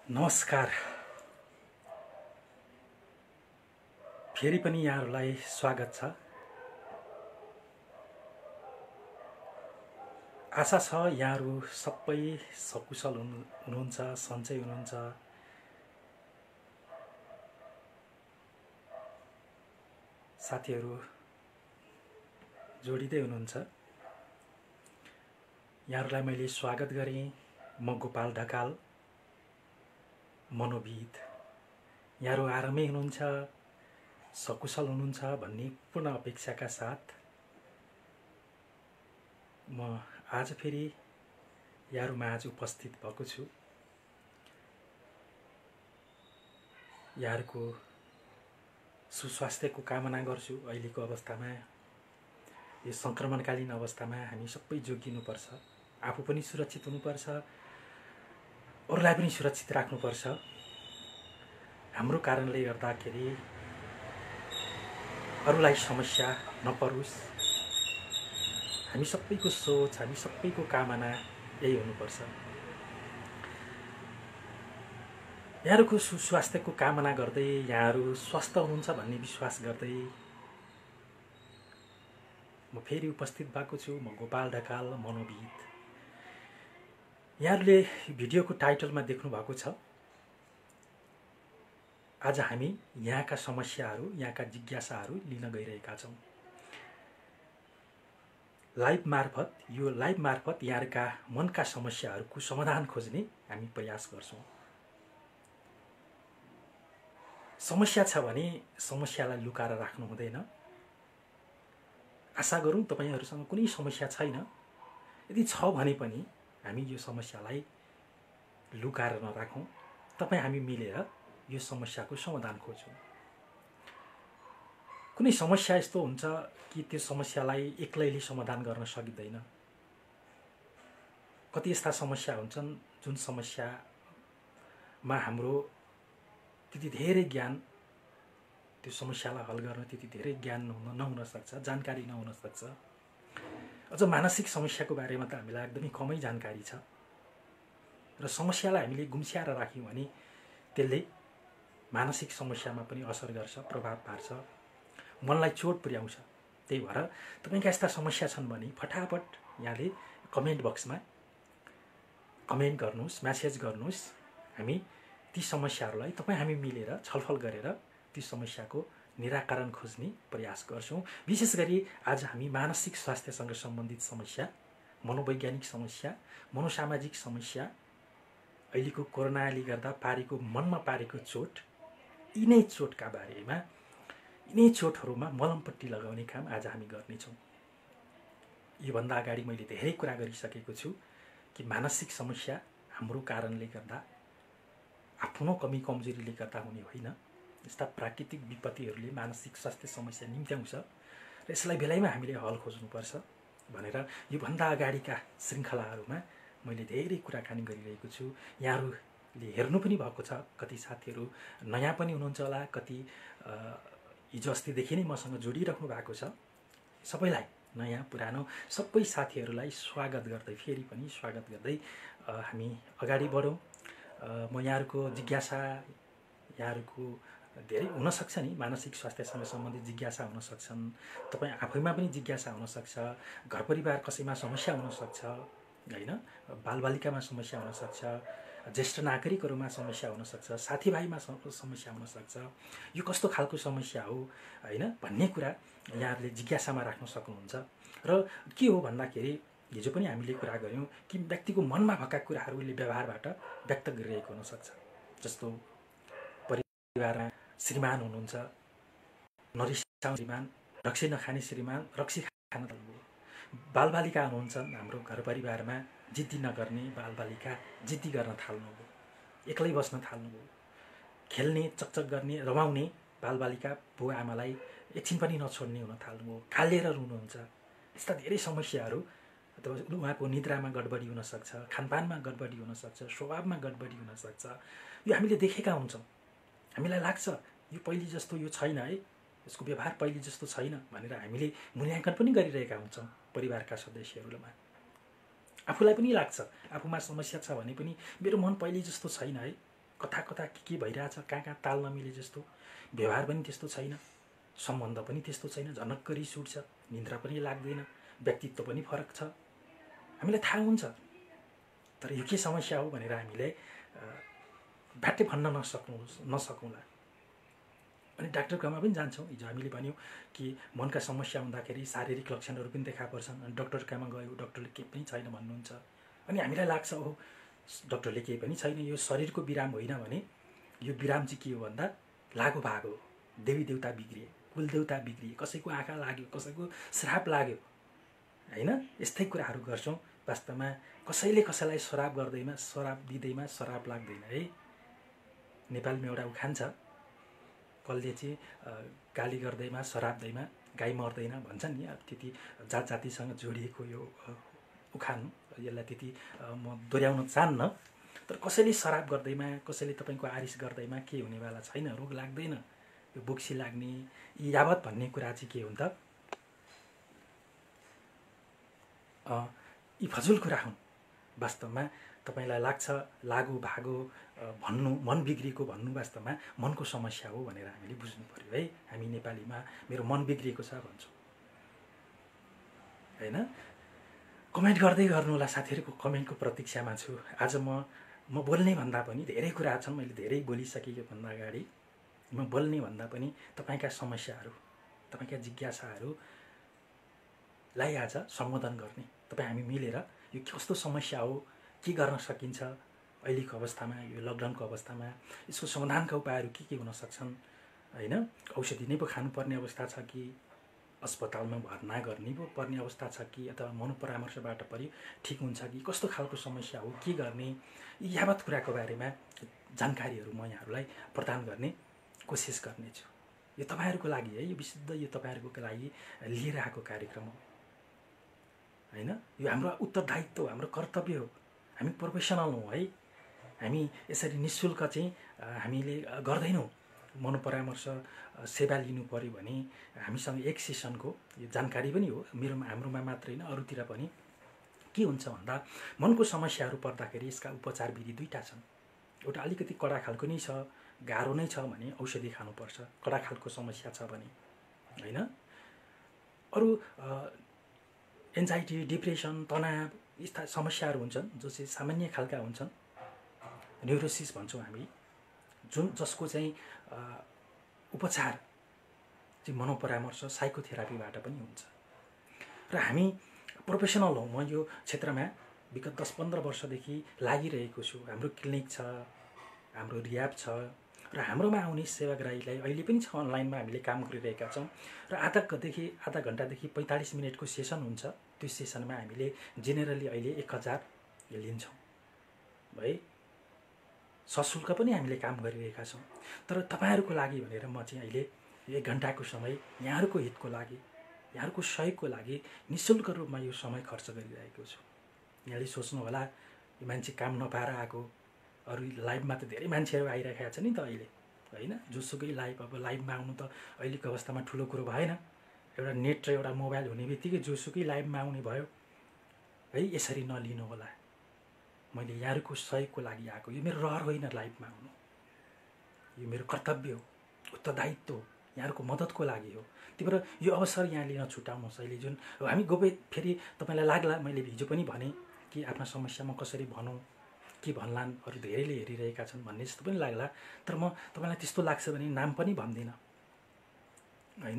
नमस्कार। फेरि पनि यहाँहरूलाई स्वागत छ। आशा छ यहाँहरू सबै सकुशल हुनुहुन्छ, सन्चै हुनुहुन्छ। साथीहरू जोडिँदै हुनुहुन्छ। यहाँहरूलाई मैले स्वागत गरेँ। म गोपाल ढकाल, मनोविद। यहाँहरू आरामै हुनुहुन्छ, सकुशल हुनुहुन्छ भन्ने पूर्ण अपेक्षाका साथ म आज फेरि यहाँहरूमा आज उपस्थित भएको छु। यहाँहरूको सुस्वास्थ्यको कामना गर्छु। अहिलेको अवस्थामा, यो सङ्क्रमणकालीन अवस्थामा हामी सबै जोगिनुपर्छ। आफू पनि सुरक्षित हुनुपर्छ, अरूलाई पनि सुरक्षित राख्नुपर्छ। हाम्रो कारणले गर्दाखेरि अरूलाई समस्या नपरोस्। हामी सबैको सोच, हामी सबैको कामना यही हुनुपर्छ। यहाँहरूको सुस्वास्थ्यको कामना गर्दै, यहाँहरू स्वस्थ हुनुहुन्छ भन्ने विश्वास गर्दै म फेरि उपस्थित भएको छु। म गोपाल ढकाल, मनोविद। यहाँहरूले भिडियोको टाइटलमा देख्नु भएको छ। आज हामी यहाँका समस्याहरू, यहाँका जिज्ञासाहरू लिन गइरहेका छौँ। लाइभ मार्फत यहाँका मनका समस्याहरूको समाधान खोज्ने हामी प्रयास गर्छौँ। समस्या छ भने समस्यालाई लुकाएर राख्नु हुँदैन। आशा गरौँ तपाईहरुसँग कुनै समस्या छैन। यदि छ भने पनि हामी यो समस्यालाई लुकाएर नराखौँ। तपाई हामी मिलेर यो समस्याको समाधान खोजौँ। कुनै समस्या यस्तो हुन्छ कि त्यो समस्यालाई एक्लैले समाधान गर्न सकिँदैन। कति यस्ता समस्या हुन्छन् जुन समस्यामा हाम्रो त्यति धेरै ज्ञान, त्यो समस्यालाई हल गर्न त्यति धेरै ज्ञान नहुन सक्छ, जानकारी नहुन सक्छ। अझ मानसिक समस्याको बारेमा त हामीलाई एकदमै कमै जानकारी छ। र समस्यालाई हामीले गुम्स्याएर राख्यौँ भने त्यसले मानसिक समस्यामा पनि असर गर्छ, प्रभाव पार्छ, मनलाई चोट पुर्याउँछ। त्यही भएर तपाईका यस्ता समस्या छन् भने फटाफट यहाँले कमेन्ट बक्समा कमेन्ट गर्नुहोस्, मेसेज गर्नुहोस्। हामी ती समस्याहरूलाई तपाई हामी मिलेर छलफल गरेर ती समस्याको निराकरण खोज्ने प्रयास गर्छौं। विशेष गरी आज हामी मानसिक स्वास्थ्यसँग सम्बन्धित समस्या, मनोवैज्ञानिक समस्या, मनोसामाजिक समस्या, अहिलेको कोरोनाले गर्दा पारेको मनमा पारेको चोट, यिनै चोटका बारेमा, यिनै चोटहरुमा मलमपट्टी लगाउने काम आज हामी गर्नेछौं। योभन्दा अगाडि मैले धेरै कुरा गरिसकेको छु कि मानसिक समस्या हाम्रो कारणले गर्दा, आफ्नो कमी कमजोरीले गर्दा हुने होइन। यस्ता प्राकृतिक विपत्तिहरूले मानसिक स्वास्थ्य समस्या निम्त्याउँछ र यसलाई बेलैमा हामीले हल खोज्नुपर्छ भनेर योभन्दा अगाडिका श्रृङ्खलाहरूमा मैले धेरै कुराकानी गरिरहेको छु। यहाँहरूले हेर्नु पनि भएको छ। कति साथीहरू नयाँ पनि हुनुहुन्छ होला, कति हिजो अस्तिदेखि नै मसँग जोडिराख्नु भएको छ। सबैलाई, नयाँ पुरानो सबै साथीहरूलाई स्वागत गर्दै, फेरि पनि स्वागत गर्दै हामी अगाडि बढौँ। म यहाँहरूको जिज्ञासा, यहाँहरूको धेरै हुन सक्छ नि, मानसिक स्वास्थ्यसँग सम्बन्धित जिज्ञासा हुन सक्छन्। तपाई आफैमा पनि जिज्ञासा हुन सक्छ। घर परिवार कसैमा समस्या हुन सक्छ, हैन? बालबालिकामा समस्या हुन सक्छ, ज्येष्ठ नागरिकहरुमा समस्या हुन सक्छ, साथीभाइमा समस्या हुन सक्छ। यो कस्तो खालको समस्या हो, हैन? भन्ने कुरा यहाँहरूले जिज्ञासामा राख्न सक्नुहुन्छ। र के हो भन्दाखेरि हिजो पनि हामीले कुरा गर्यौं कि व्यक्तिको मनमा भएका कुराहरूले व्यवहारबाट व्यक्त गरिरहेको हुन सक्छ। जस्तो परिवारमा श्रीमान हुनुहुन्छ, नरिसाउने श्रीमान, रक्सी नखाने श्रीमान, रक्सी खान थाल्नुभयो। बालबालिका हुनुहुन्छ, हाम्रो घर परिवारमा जिद्दी नगर्ने बालबालिका जिद्दी गर्न थाल्नुभयो, एक्लै बस्न थाल्नुभयो। खेल्ने, चकचक गर्ने, रमाउने बालबालिका बुवा आमालाई एकछिन पनि नछोड्ने हुन थाल्नुभयो, कालेर रुनुहुन्छ। यस्ता धेरै समस्याहरू, अथवा उहाँको निद्रामा गडबडी हुन सक्छ, खानपानमा गडबडी हुन सक्छ, स्वभावमा गडबडी हुन सक्छ। यो हामीले देखेका हुन्छौँ। हामीलाई लाग्छ यो पहिले जस्तो यो छैन है, यसको व्यवहार पहिले जस्तो छैन भनेर हामीले मूल्याङ्कन पनि गरिरहेका हुन्छौँ परिवारका सदस्यहरूमा। आफूलाई पनि लाग्छ आफूमा समस्या छ भने पनि मेरो मन पहिले जस्तो छैन है, कता कता के भइरहेछ, कहाँ कहाँ ताल नमिले जस्तो, व्यवहार पनि त्यस्तो छैन, सम्बन्ध पनि त्यस्तो छैन, झनक्क रिस उठ्छ, निन्द्रा पनि लाग्दैन, व्यक्तित्व पनि फरक छ, हामीलाई थाहा हुन्छ। तर यो के समस्या हो भनेर हामीले भ्याट्टै भन्न नसकौँला। अनि डाक्टरकोमा पनि जान्छौँ। हिजो हामीले भन्यौँ कि मनका समस्या हुँदाखेरि शारीरिक लक्षणहरू पनि देखा पर्छन्। अनि डाक्टरकोमा गयो, डाक्टरले केही पनि छैन भन्नुहुन्छ। अनि हामीलाई लाग्छ ओहो डाक्टरले केही पनि छैन, यो शरीरको बिराम होइन भने यो बिराम चाहिँ के हो भन्दा लागु भाग हो। देवी देवता बिग्रिए, कुलदेवता बिग्रिए, कसैको आँखा लाग्यो, कसैको श्राप लाग्यो, होइन? यस्तै कुराहरू गर्छौँ। वास्तवमा कसैले कसैलाई श्राप गर्दैमा, श्राप दिँदैमा श्राप लाग्दैन है। नेपालमा एउटा उखान छ, कसले चाहिँ गाली गर्दैमा श्राप दैमा गाई मर्दैन भन्छन् नि। अब त्यति जात जातिसँग जोडिएको यो उखान, यसलाई त्यति म दोहोऱ्याउन चाहन्न। तर कसैले श्राप गर्दैमा, कसैले तपाईँको आरिस गर्दैमा के हुनेवाला छैन, रोग लाग्दैन। यो बोक्सी लाग्ने यावत भन्ने कुरा चाहिँ के हुन्छ, यी फजुल कुरा हुन्। वास्तवमा तपाईँलाई लाग्छ लागु भागो भन्नु, मन बिग्रिएको भन्नु वास्तवमा मनको समस्या हो भनेर हामीले बुझ्नु पर्यो है। हामी नेपालीमा मेरो मन बिग्रिएको छ भन्छौँ, होइन? कमेन्ट गर्दै गर्नु होला साथीहरूको, कमेन्टको प्रतीक्षामा छु। आज म बोल्ने भन्दा पनि धेरै कुरा छन्, मैले धेरै बोलिसकेको भन्दा अगाडि म बोल्ने भन्दा पनि तपाईँका समस्याहरू, तपाईँका जिज्ञासाहरूलाई आज सम्बोधन गर्ने, तपाईँ हामी मिलेर यो कस्तो समस्या हो, के गर्न सकिन्छ अहिलेको अवस्थामा, यो लकडाउनको अवस्थामा, यसको समाधानका उपायहरू के हुन सक्छन्, होइन? औषधि नै पो खानुपर्ने अवस्था छ कि अस्पतालमा भर्ना गर्ने पो पर्ने अवस्था छ कि अथवा मनोपरामर्शबाट पनि ठिक हुन्छ कि कस्तो खालको समस्या हो, के गर्ने, यावत कुराको बारेमा जानकारीहरू म यहाँहरूलाई प्रदान गर्ने कोसिस गर्नेछु। यो तपाईँहरूको लागि है, यो विशुद्ध यो तपाईँहरूको लागि लिएर आएको कार्यक्रम हो, होइन? यो हाम्रो उत्तरदायित्व, हाम्रो कर्तव्य हो। हामी प्रोफेसनल हौँ है। हामी यसरी निःशुल्क चाहिँ हामीले गर्दैनौँ। मनोपरामर्श सेवा लिनु पर्यो भने हामीसँग एक सेसनको यो जानकारी पनि हो, हाम्रोमा मात्रै होइन अरूतिर पनि। के हुन्छ भन्दा मनको समस्याहरू पर्दाखेरि यसका उपचार विधि दुईटा छन्। एउटा अलिकति कडा खालको नै छ, गाह्रो नै छ भने औषधि खानुपर्छ, कडा खालको समस्या छ भने, होइन? अरू एन्जाइटी, डिप्रेसन, तनाव यस्ता समस्याहरू हुन्छन् जो चाहिँ सामान्य खालका हुन्छन्, न्युरोसिस भन्छौँ हामी, जसको चाहिँ उपचार चाहिँ मनोपरामर्श साइकोथेरापीबाट पनि हुन्छ। र हामी प्रोफेसनल हौँ। म यो क्षेत्रमा विगत 10-15 वर्षदेखि लागिरहेको छु। हाम्रो क्लिनिक छ, हाम्रो रियाब छ, र हाम्रोमा आउने सेवाग्राहीलाई अहिले पनि छ, अनलाइनमा हामीले काम गरिरहेका छौँ। र आधा घन्टादेखि 45 मिनटको सेसन हुन्छ। त्यो सेसनमा हामीले जेनरली अहिले 1000 लिन्छौँ है। सशुल्क पनि हामीले काम गरिरहेका छौँ। तर तपाईँहरूको लागि भनेर म चाहिँ अहिले 1 घन्टाको समय यहाँहरूको हितको लागि, यहाँहरूको सहयोगको लागि निःशुल्क रूपमा यो समय खर्च गरिरहेको छु। यहाँले सोच्नु होला यो मान्छे काम नपाएर आएको, अरू लाइभमा त धेरै मान्छेहरू आइरहेका छन् नि त अहिले, होइन? जोसुकै लाइभ, अब लाइभमा आउनु त अहिलेको अवस्थामा ठुलो कुरो भएन। एउटा नेट र एउटा मोबाइल हुने बित्तिकै जोसुकै लाइभमा आउने भयो है। यसरी नलिनु होला। मैले यहाँहरूको सहयोगको लागि आएको, यो मेरो रहर होइन लाइभमा आउनु, यो मेरो कर्तव्य हो, उत्तरदायित्व हो, यहाँहरूको मद्दतको लागि हो। त्यही भएर यो अवसर यहाँ लिन छुटाउनुहोस्। अहिले जुन हामी गोपे फेरि तपाईँलाई लाग्ला, मैले हिजो पनि भने कि आफ्ना समस्यामा कसरी भनौँ, के भन्लान्, अरू धेरैले हेरिरहेका छन् भन्ने जस्तो पनि लाग्ला। तर म तपाईँलाई त्यस्तो लाग्छ भने नाम पनि भन्दिनँ, होइन?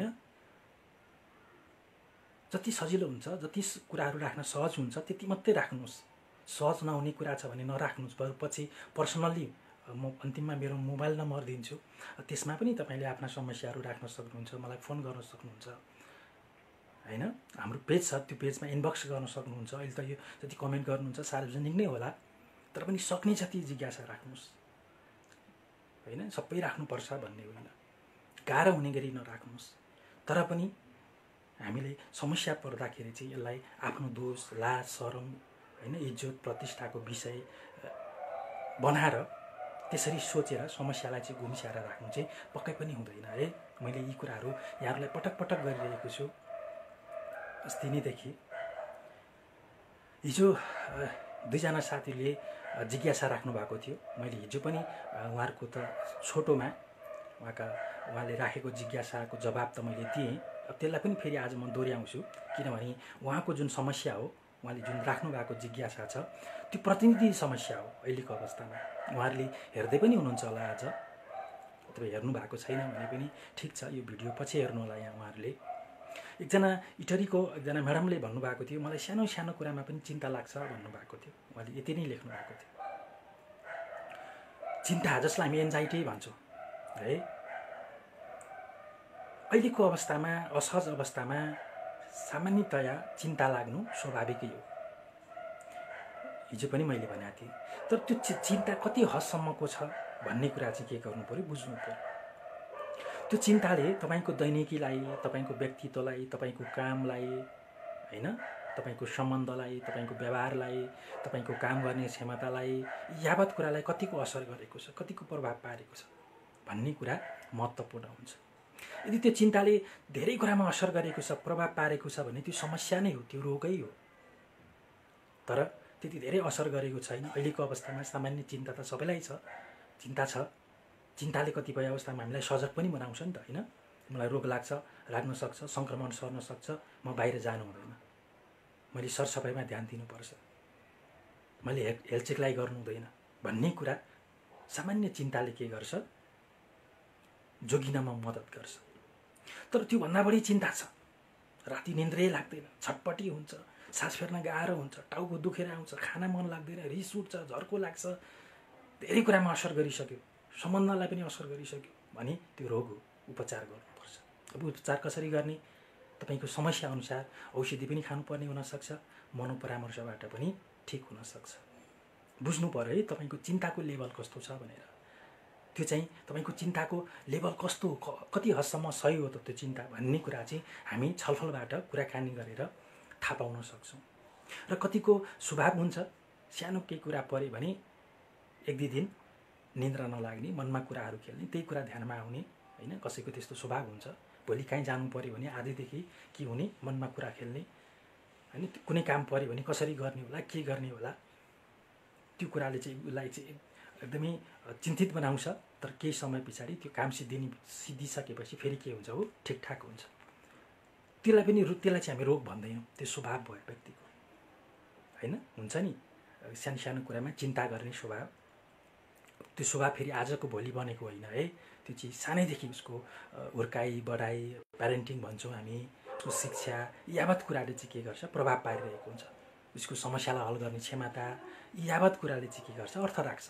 जति सजिलो हुन्छ, जति कुराहरू राख्न सहज हुन्छ त्यति मात्रै राख्नुहोस्। सहज नहुने कुरा छ भने नराख्नुहोस्। बरु पछि पर्सनल्ली म अन्तिममा मेरो मोबाइल नम्बर दिन्छु, त्यसमा पनि तपाईँले आफ्ना समस्याहरू राख्न सक्नुहुन्छ, मलाई फोन गर्न सक्नुहुन्छ, होइन? हाम्रो पेज छ, त्यो पेजमा इनबक्स गर्न सक्नुहुन्छ। अहिले त यो जति कमेन्ट गर्नुहुन्छ सार्वजनिक नै होला, तर पनि सक्ने जति जिज्ञासा राख्नुहोस्, होइन? सबै राख्नुपर्छ भन्ने होइन, गाह्रो हुने गरी नराख्नुहोस्। तर पनि हामीले समस्या पर्दाखेरि चाहिँ यसलाई आफ्नो दोष, लाज, शरम, होइन, इज्जत, प्रतिष्ठाको विषय बनाएर त्यसरी सोचेर समस्यालाई चाहिँ गुम्स्याएर राख्नु चाहिँ पक्कै पनि हुँदैन है। मैले यी कुराहरू यहाँहरूलाई पटक पटक गरिरहेको छु अस्ति नैदेखि। हिजो दुईजना साथीले जिज्ञासा राख्नु भएको थियो। मैले हिजो पनि उहाँहरूको त छोटोमा उहाँले राखेको जिज्ञासाको जवाब त मैले दिएँ। त्यसलाई पनि फेरि आज म दोहोऱ्याउँछु, किनभने उहाँको जुन समस्या हो, उहाँले जुन राख्नु भएको जिज्ञासा छ, त्यो प्रतिनिधि समस्या हो अहिलेको अवस्थामा। उहाँहरूले हेर्दै पनि हुनुहुन्छ होला आज, अथवा हेर्नु भएको छैन भने पनि ठिक छ, यो भिडियो पछि हेर्नु होला यहाँ उहाँहरूले। एकजना इटरीको एकजना म्याडमले भन्नुभएको थियो, मलाई सानो सानो कुरामा पनि चिन्ता लाग्छ भन्नुभएको थियो। उहाँले यति नै लेख्नु भएको थियो, चिन्ता जसलाई हामी एन्जाइटी भन्छौँ है, अहिलेको अवस्थामा असहज अवस्थामा सामान्यतया चिन्ता लाग्नु स्वाभाविकै हो। हिजो पनि मैले भनेको थिएँ, तर त्यो चिन्ता कति हदसम्मको छ भन्ने कुरा चाहिँ के गर्नु पऱ्यो, बुझ्नु पऱ्यो। त्यो चिन्ताले तपाईँको दैनिकीलाई, तपाईँको व्यक्तित्वलाई, तपाईँको कामलाई होइन, तपाईँको सम्बन्धलाई, तपाईँको व्यवहारलाई, तपाईँको काम गर्ने क्षमतालाई, यावत कुरालाई कतिको असर गरेको छ, कतिको प्रभाव पारेको छ भन्ने कुरा महत्त्वपूर्ण हुन्छ। यदि त्यो चिन्ताले धेरै कुरामा असर गरेको छ, प्रभाव पारेको छ भने त्यो समस्या नै हो, त्यो रोगै हो। तर त्यति धेरै असर गरेको छैन अहिलेको अवस्थामा। सामान्य चिन्ता त सबैलाई छ, चिन्ता छ। चिन्ताले कतिपय अवस्थामा हामीलाई सजग पनि बनाउँछ नि त होइन। मलाई रोग लाग्न सक्छ, सङ्क्रमण सर्न सक्छ, म बाहिर जानु हुँदैन, मैले सरसफाइमा ध्यान दिनुपर्छ, मैले हेल्थ चेकलाई गर्नु हुँदैन भन्ने कुरा सामान्य चिन्ताले के गर्छ, जोगिनमा मद्दत गर्छ। तर त्योभन्दा बढी चिन्ता छ, राति निन्द्रै लाग्दैन, छटपटी हुन्छ, सास फेर्न गाह्रो हुन्छ, टाउको दुखेर आउँछ, खाना मन लाग्दैन, रिस उठ्छ, झर्को लाग्छ, धेरै कुरामा असर गरिसक्यो, सम्बन्धलाई पनि असर गरिसक्यो भने त्यो रोग हो, उपचार गर्नुपर्छ। अब उपचार कसरी गर्ने, तपाईँको समस्या अनुसार औषधि पनि खानुपर्ने हुनसक्छ, मनोपरामर्शबाट पनि ठिक हुनसक्छ। बुझ्नु पऱ्यो है तपाईँको चिन्ताको लेभल कस्तो छ भनेर। त्यो चाहिँ तपाईँको चिन्ताको लेभल कस्तो, कति हदसम्म सही हो त त्यो चिन्ता भन्ने कुरा चाहिँ हामी छलफलबाट कुराकानी गरेर थाहा पाउन सक्छौँ। र कतिको स्वभाव हुन्छ, सानो केही कुरा पऱ्यो भने एक दुई दिन निन्द्रा नलाग्ने, मनमा कुराहरू खेल्ने, त्यही कुरा ध्यानमा आउने होइन। कसैको त्यस्तो स्वभाव हुन्छ, भोलि कहीँ जानु पऱ्यो भने आधीदेखि के हुने, मनमा कुरा खेल्ने होइन। कुनै काम पऱ्यो भने कसरी गर्ने होला, के गर्ने होला, त्यो कुराले चाहिँ उसलाई चाहिँ एकदमै चिन्तित बनाउँछ। तर केही समय पछाडि त्यो काम सिद्धिसकेपछि फेरि के हुन्छ, हो ठिकठाक हुन्छ। त्यसलाई चाहिँ हामी रोग भन्दैनौँ, त्यो स्वभाव भयो व्यक्तिको होइन। हुन्छ नि सानो सानो कुरामा चिन्ता गर्ने स्वभाव, त्यो स्वभाव फेरि आजको भोलि बनेको होइन है। त्यो चाहिँ सानैदेखि उसको हुर्काइ बढाइ, प्यारेन्टिङ भन्छौँ हामी, उसको शिक्षा, यावत कुराले चाहिँ के गर्छ, प्रभाव पारिरहेको हुन्छ। उसको समस्यालाई हल गर्ने क्षमता, यावत कुराले चाहिँ के गर्छ, अर्थ राख्छ।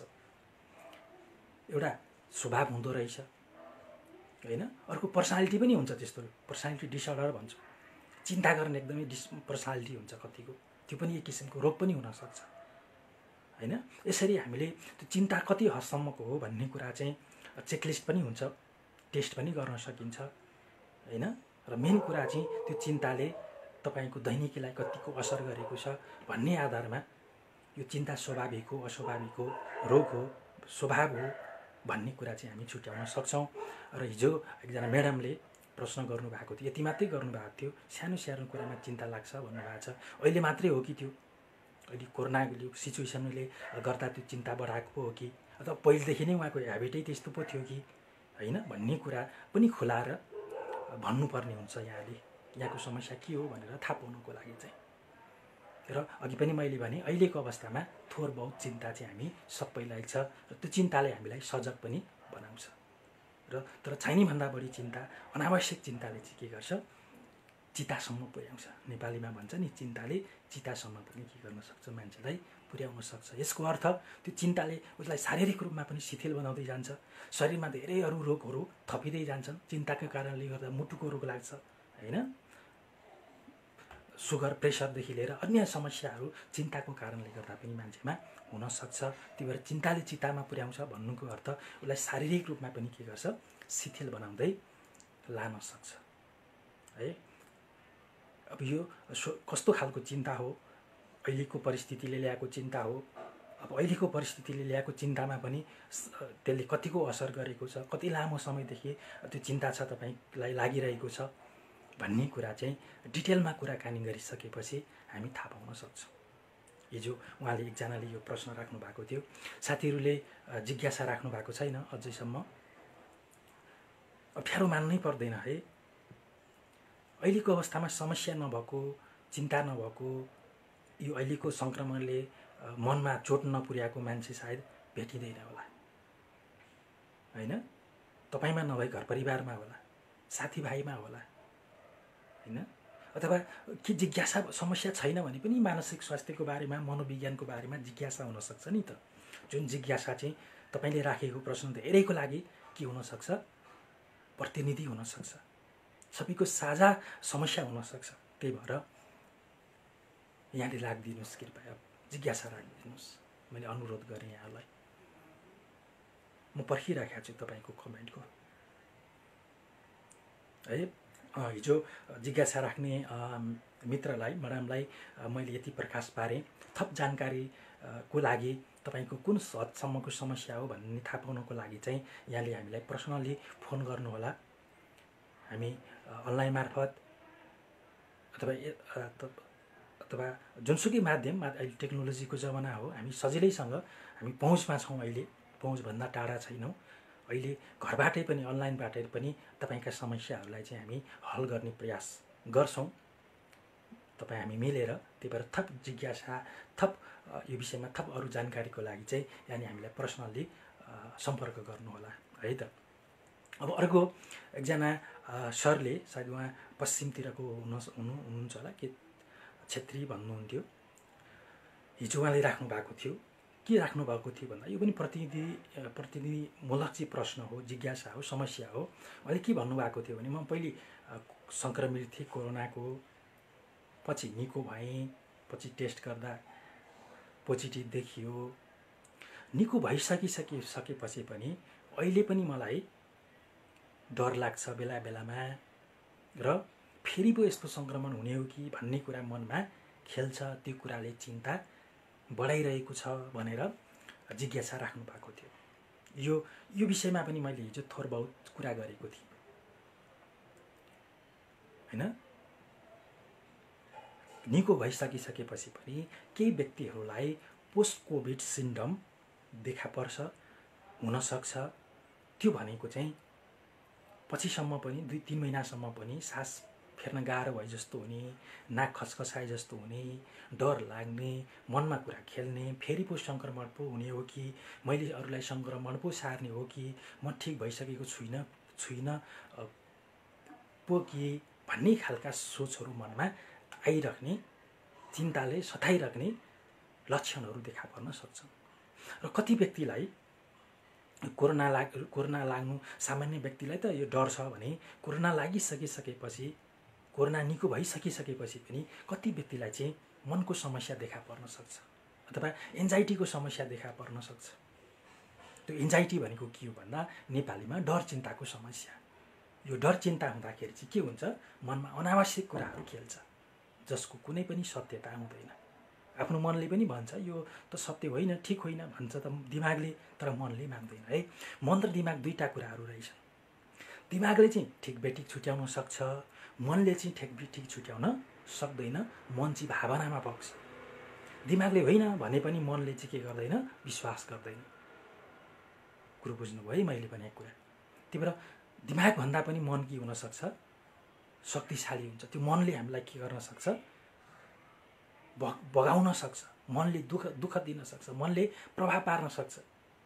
एउटा स्वभाव हुँदो रहेछ होइन। अर्को पर्सनालिटी पनि हुन्छ, त्यस्तो पर्सनालिटी डिसअर्डर भन्छौँ। चिन्ता गर्ने एकदमै पर्सनालिटी हुन्छ कतिको, त्यो पनि एक किसिमको रोग पनि हुनसक्छ होइन। यसरी हामीले त्यो चिन्ता कति हदसम्मको हो भन्ने कुरा चाहिँ चेकलिस्ट पनि हुन्छ, टेस्ट पनि गर्न सकिन्छ होइन। र मेन कुरा चाहिँ त्यो चिन्ताले तपाईँको दैनिकीलाई कतिको असर गरेको छ भन्ने आधारमा यो चिन्ता स्वाभाविक हो, अस्वाभाविक हो, रोग हो, स्वभाव हो भन्ने कुरा चाहिँ हामी छुट्याउन सक्छौँ। र हिजो एकजना म्याडमले प्रश्न गर्नुभएको थियो, यति मात्रै गर्नुभएको थियो, सानो सानो कुरामा चिन्ता लाग्छ भन्नुभएको छ। अहिले मात्रै हो कि त्यो, अहिले कोरोनाको सिचुएसनले गर्दा त्यो चिन्ता बढाएको पो हो कि, अथवा पहिलेदेखि नै उहाँको ह्याबिटै त्यस्तो पो थियो कि होइन भन्ने कुरा पनि खुलाएर भन्नुपर्ने हुन्छ यहाँले, यहाँको समस्या के हो भनेर थाहा पाउनुको लागि चाहिँ। र अघि पनि मैले भने अहिलेको अवस्थामा थोर बहुत चिन्ता चाहिँ हामी सबैलाई छ, र त्यो चिन्ताले हामीलाई सजग पनि बनाउँछ। तर चाहिने भन्दा बढी चिन्ता, अनावश्यक चिन्ताले चाहिँ के गर्छ, चितासम्म पुर्याउँछ। नेपालीमा भन्छ नि, चिन्ताले चितासम्म पनि के गर्न सक्छ, मान्छेलाई पुर्याउन सक्छ। यसको अर्थ त्यो चिन्ताले उसलाई शारीरिक रूपमा पनि शिथिल बनाउँदै जान्छ, शरीरमा धेरै अरू रोगहरू थपिँदै जान्छन्। चिन्ताको कारणले गर्दा मुटुको रोग लाग्छ होइन, सुगर, प्रेसरदेखि लिएर अन्य समस्याहरू चिन्ताको कारणले गर्दा पनि मान्छेमा हुनसक्छ। त्यही भएर चिन्ताले चितामा पुर्याउँछ भन्नुको अर्थ उसलाई शारीरिक रूपमा पनि के गर्छ, शिथिल बनाउँदै लान सक्छ है। अब यो कस्तो खालको चिन्ता हो, अहिलेको परिस्थितिले ल्याएको चिन्ता हो। अब अहिलेको परिस्थितिले ल्याएको चिन्तामा पनि त्यसले कतिको असर गरेको छ, कति लामो समयदेखि त्यो चिन्ता छ तपाईँलाई लागिरहेको छ भन्ने कुरा चाहिँ डिटेलमा कुराकानी गरिसकेपछि हामी थाहा पाउन सक्छौँ। हिजो उहाँले एकजनाले यो प्रश्न राख्नु भएको थियो, साथीहरूले जिज्ञासा राख्नु भएको छैन अझैसम्म। अप्ठ्यारो मान्नै पर्दैन है। अहिलेको अवस्थामा समस्या नभएको, चिन्ता नभएको, यो अहिलेको सङ्क्रमणले मनमा चोट नपुर्याएको मान्छे सायद भेटिँदैन होला, होइन? तपाईँमा नभए घर परिवारमा होला, साथीभाइमा होला, होइन? अथवा के जिज्ञासा समस्या छैन भने पनि मानसिक स्वास्थ्यको बारेमा, मनोविज्ञानको बारेमा जिज्ञासा हुनसक्छ नि त। जुन जिज्ञासा चाहिँ तपाईँले राखेको प्रश्न धेरैको लागि के हुनसक्छ, प्रतिनिधि हुनसक्छ, सबैको साझा समस्या हुनसक्छ। त्यही भएर यहाँले राखिदिनुहोस्, कृपया जिज्ञासा राखिदिनुहोस्, मैले अनुरोध गरेँ यहाँलाई। म पर्खिराखेको छु तपाईँको कमेन्टको है। हिजो जिज्ञासा राख्ने मित्रलाई, मडामलाई मैले यति प्रकाश पारेँ। थप जानकारी को लागि तपाईँको कुन हदसम्मको समस्या हो भन्ने थाहा पाउनको लागि चाहिँ यहाँले हामीलाई पर्सनली फोन गर्नुहोला। हामी अनलाइन मार्फत अथवा जुनसुकै माध्यम, अहिले टेक्नोलोजीको जमाना हो, हामी सजिलैसँग हामी पहुँचमा छौँ। अहिले पहुँचभन्दा टाढा छैनौँ। अहिले घरबाटै पनि, अनलाइनबाटै पनि तपाईँका समस्याहरूलाई चाहिँ हामी हल गर्ने प्रयास गर्छौँ, तपाईँ हामी मिलेर। त्यही भएर थप जिज्ञासा, थप यो विषयमा थप अरू जानकारीको लागि चाहिँ यहाँले हामीलाई पर्सनल्ली सम्पर्क गर्नुहोला है त। अब अर्को एकजना सरले, सायद उहाँ पश्चिमतिरको हुनुहुन्छ होला, के छेत्री भन्नुहुन्थ्यो, हिजो उहाँले राख्नु भएको थियो। के राख्नु भएको थियो भन्दा यो पनि प्रतिनिधिमूलक चाहिँ प्रश्न हो, जिज्ञासा हो, समस्या हो। उहाँले के भन्नुभएको थियो भने, म पहिले सङ्क्रमित थिएँ कोरोनाको, पछि निको भएँ, पछि टेस्ट गर्दा पोजिटिभ देखियो। निको भइसकेपछि पनि अहिले पनि मलाई डर लाग्छ बेला बेलामा, र फेरि पो यस्तो सङ्क्रमण हुने हो कि भन्ने कुरा मनमा खेल्छ। त्यो कुराले चिन्ता बढाइरहेको छ भनेर जिज्ञासा राख्नु भएको थियो। यो विषयमा पनि मैले हिजो थोर बहुत कुरा गरेको थिएँ, होइन? निको भइसकेपछि पनि केही व्यक्तिहरूलाई पोस्ट कोभिड सिन्ड्रोम देखा पर्छ, हुनसक्छ। त्यो भनेको चाहिँ पछिसम्म पनि 2-3 महिनासम्म पनि सास फेर्न गाह्रो भए जस्तो हुने, नाक खसखसाए जस्तो हुने, डर लाग्ने, मनमा कुरा खेल्ने, फेरि पो सङ्क्रमण पो हुने हो कि, मैले अरूलाई सङ्क्रमण पो सार्ने हो कि, म ठिक भइसकेको छुइनँ पो कि भन्ने खालका सोचहरू मनमा आइराख्ने, चिन्ताले सताइराख्ने लक्षणहरू देखा पर्न सक्छन्। र कति व्यक्तिलाई कोरोना लाग्नु, सामान्य व्यक्तिलाई त यो डर छ भने, कोरोना लागिसकेपछि, कोरोना निको भइसकेपछि पनि कति व्यक्तिलाई चाहिँ मनको समस्या देखा पर्न सक्छ, अथवा एन्जाइटीको समस्या देखा पर्न सक्छ। त्यो एन्जाइटी भनेको के हो भन्दा नेपालीमा डर चिन्ताको समस्या। यो डर चिन्ता हुँदाखेरि चाहिँ के हुन्छ, मनमा अनावश्यक कुराहरू खेल्छ, जसको कुनै पनि सत्यता हुँदैन। आफ्नो मनले पनि भन्छ यो त सत्य होइन, ठिक होइन भन्छ त दिमागले, तर मनले मान्दैन है। मन र दिमाग दुईटा कुराहरू रहेछन्। दिमागले चाहिँ ठिक बेठिक छुट्याउन सक्छ, मनले चाहिँ ठिक बेठिक छुट्याउन सक्दैन। मन चाहिँ भावनामा बग्छ। दिमागले होइन भने पनि मनले चाहिँ के गर्दैन, विश्वास गर्दैन। कुरो बुझ्नुभयो है मैले भनेको कुरा। त्यही भएर दिमागभन्दा पनि मन के हुनसक्छ, शक्तिशाली हुन्छ। त्यो मनले हामीलाई के गर्न सक्छ, बगाउन सक्छ, मनले दुःख दिन सक्छ, मनले प्रभाव पार्न सक्छ।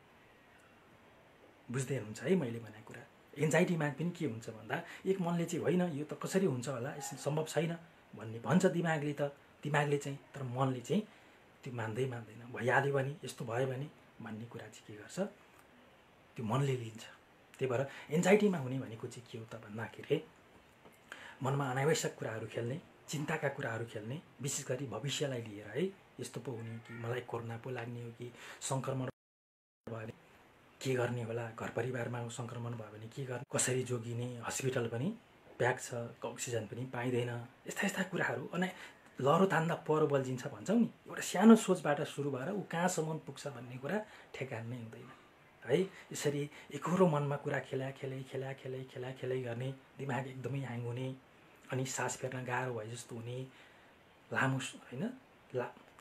बुझ्दै हुनुहुन्छ है मैले भनेको कुरा। एन्जाइटीमा पनि के हुन्छ भन्दा एक मनले चाहिँ होइन यो त कसरी हुन्छ होला, यसो सम्भव छैन भन्ने भन्छ दिमागले चाहिँ, तर मनले चाहिँ त्यो मान्दैन। भइहाल्यो भने, यस्तो भयो भने भन्ने कुरा चाहिँ के गर्छ, त्यो मनले लिन्छ। त्यही भएर एन्जाइटीमा हुने भनेको चाहिँ के हो त भन्दाखेरि मनमा अनावश्यक कुराहरू खेल्ने, चिन्ताका कुराहरू खेल्ने, विशेष गरी भविष्यलाई लिएर है, यस्तो पो हुने कि, मलाई कोरोना पो लाग्ने हो कि, सङ्क्रमण भयो भने के गर्ने होला, घर परिवारमा सङ्क्रमण भयो भने के गर्ने, कसरी जोगिने, हस्पिटल पनि प्याक छ, अक्सिजन पनि पाइँदैन, यस्ता कुराहरू लहरो तान्दा परो बल्झिन्छ भन्छौँ नि। एउटा सानो सोचबाट सुरु भएर ऊ कहाँसम्म पुग्छ भन्ने कुरा ठेगान नै हुँदैन है। यसरी एकहोरो मनमा कुरा खेला गर्ने, दिमाग एकदमै ह्याङ हुने, अनि सास फेर्न गाह्रो भए जस्तो हुने, लामो होइन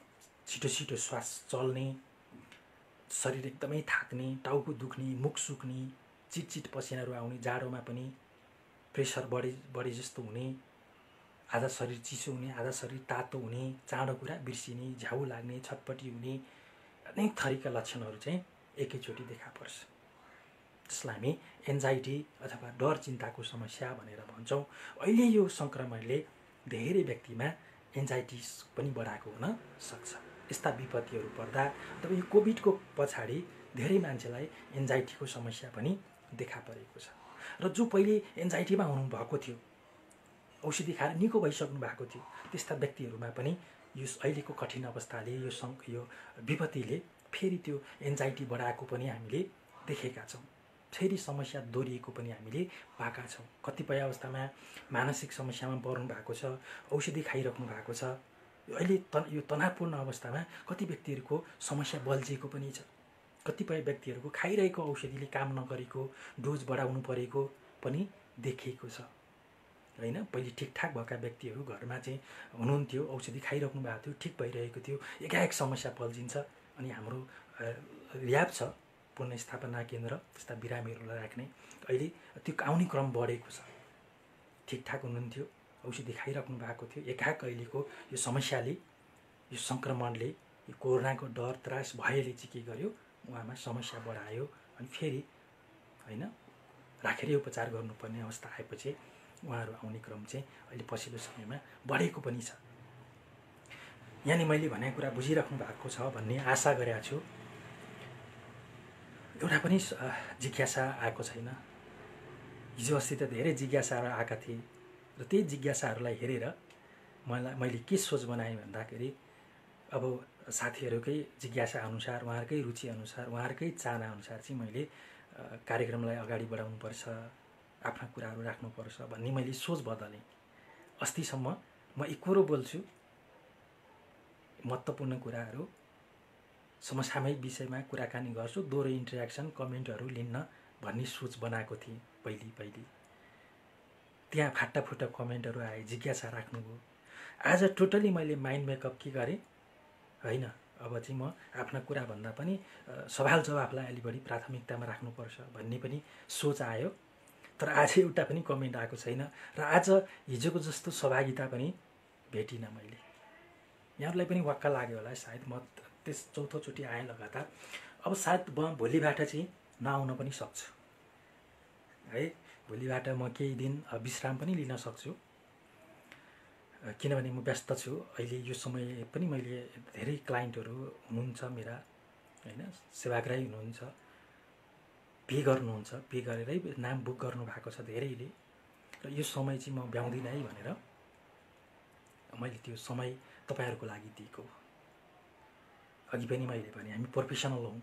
छिटो छिटो श्वास चल्ने, शरीर एकदमै थाक्ने, टाउको दुख्ने, मुख सुक्ने, चिटचिट पसिनाहरू आउने, जाडोमा पनि प्रेसर बढे जस्तो हुने, आधा शरीर चिसो हुने, आधा शरीर तातो हुने, चाँडो कुरा बिर्सिने, झ्याउ लाग्ने, छटपटी हुने, अनेक थरीका लक्षणहरू चाहिँ एकैचोटि देखा पर्छ, जसलाई हामी एन्जाइटी अथवा डर चिन्ताको समस्या भनेर भन्छौँ। अहिले यो सङ्क्रमणले धेरै व्यक्तिमा एन्जाइटी पनि बढाएको हुन सक्छ। यस्ता विपत्तिहरू पर्दा अथवा यो कोभिडको पछाडि धेरै मान्छेलाई एन्जाइटीको समस्या पनि देखा परेको छ। र जो पहिले एन्जाइटीमा हुनुभएको थियो, औषधि खाएर निको भइसक्नु भएको थियो, त्यस्ता व्यक्तिहरूमा पनि यो अहिलेको कठिन अवस्थाले, यो विपत्तिले फेरि त्यो एन्जाइटी बढाएको पनि हामीले देखेका छौँ। फेरि समस्या दोहोरिएको पनि हामीले पाएका छौँ। कतिपय अवस्थामा मानसिक समस्यामा पर्नु भएको छ, औषधि खाइराख्नु भएको छ। अहिले यो तनावपूर्ण अवस्थामा कति व्यक्तिहरूको समस्या बल्झिएको पनि छ। कतिपय व्यक्तिहरूको खाइरहेको औषधिले काम नगरेको, डोज बढाउनु परेको पनि देखिएको छ, होइन। पहिले ठिकठाक भएका व्यक्तिहरू घरमा चाहिँ हुनुहुन्थ्यो, औषधि खाइराख्नु भएको थियो, ठिक भइरहेको थियो, एकाएक समस्या बल्झिन्छ। अनि हाम्रो ल्याब छ, पुनर्स्थापना केन्द्र, त्यस्ता बिरामीहरूलाई राख्ने, अहिले त्यो आउने क्रम बढेको छ। ठिकठाक हुनुहुन्थ्यो, औषधि खाइराख्नु भएको थियो, एकाएक अहिलेको यो समस्याले, यो सङ्क्रमणले, यो कोरोनाको डर त्रास भयले चाहिँ के गर्यो, उहाँमा समस्या बढायो। अनि फेरि होइन राखेरै उपचार गर्नुपर्ने अवस्था आएपछि उहाँहरू आउने क्रम चाहिँ अहिले पछिल्लो समयमा बढेको पनि छ। यहाँ नि मैले भनेको कुरा बुझिराख्नु भएको छ भन्ने आशा गरेको छु। एउटा पनि जिज्ञासा आएको छैन। हिजो अस्ति त धेरै जिज्ञासाहरू आएका थिए र त्यही जिज्ञासाहरूलाई हेरेर मैले के सोच बनाएँ भन्दाखेरि, अब साथीहरूकै जिज्ञासा अनुसार, उहाँहरूकै रुचिअनुसार, उहाँहरूकै चाहनाअनुसार चाहिँ मैले कार्यक्रमलाई अगाडि बढाउनुपर्छ, आफ्ना कुराहरू राख्नुपर्छ भन्ने मैले सोच बदलेँ। अस्तिसम्म म एकोरो बोल्छु, महत्त्वपूर्ण कुराहरू, समसामयिक विषयमा कुराकानी गर्छु, दोहोरो इन्टरेक्सन, कमेन्टहरू लिन्न भन्ने सोच बनाएको थिएँ पहिले। त्यहाँ फाटाफुट्टा कमेन्टहरू आए, जिज्ञासा राख्नुभयो। आज टोटली मैले माइन्ड मेकअप के गरेँ, होइन अब चाहिँ म आफ्ना कुरा भन्दा पनि सवाल जवाफलाई अलि बढी प्राथमिकतामा राख्नुपर्छ भन्ने पनि सोच आयो। तर आज एउटा पनि कमेन्ट आएको छैन र आज हिजोको जस्तो सहभागिता पनि भेटिनँ मैले। यहाँहरूलाई पनि वाक्क लाग्यो होला सायद, म त्यस चौथोचोटि आएँ लगातार। अब सायद म भोलिबाट चाहिँ नआउन पनि सक्छु है। भोलिबाट म केही दिन विश्राम पनि लिन सक्छु, किनभने म व्यस्त छु अहिले। यो समय पनि मैले धेरै क्लाइन्टहरू हुनुहुन्छ मेरा, होइन, सेवाग्राही हुनुहुन्छ, पे गर्नुहुन्छ, पे गरेरै नाम बुक गर्नुभएको छ धेरैले। र यो समय चाहिँ म भ्याउँदिनँ है भनेर मैले त्यो समय तपाईँहरूको लागि दिएको। अघि पनि मैले भने हामी प्रोफेसनल हौँ।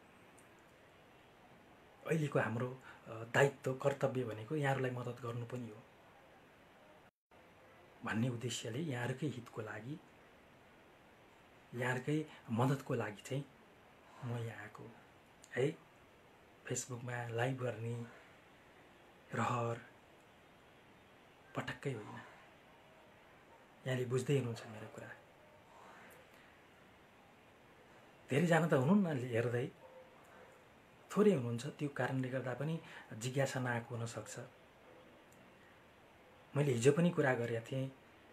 अहिलेको हाम्रो दायित्व, कर्तव्य भनेको यहाँहरूलाई मद्दत गर्नु पनि हो भन्ने उद्देश्यले, यहाँहरूकै हितको लागि, यहाँहरूकै मद्दतको लागि चाहिँ म यहाँ आएको है। फेसबुकमा लाइभ गर्ने रहर पटक्कै होइन। यहाँले बुझ्दै हुनुहुन्छ मेरो कुरा। धेरैजना त हुनुहुन्न हेर्दै, थोरै हुनुहुन्छ। त्यो कारणले गर्दा पनि जिज्ञासा नआएको हुनसक्छ। मैले हिजो पनि कुरा गरेको थिएँ,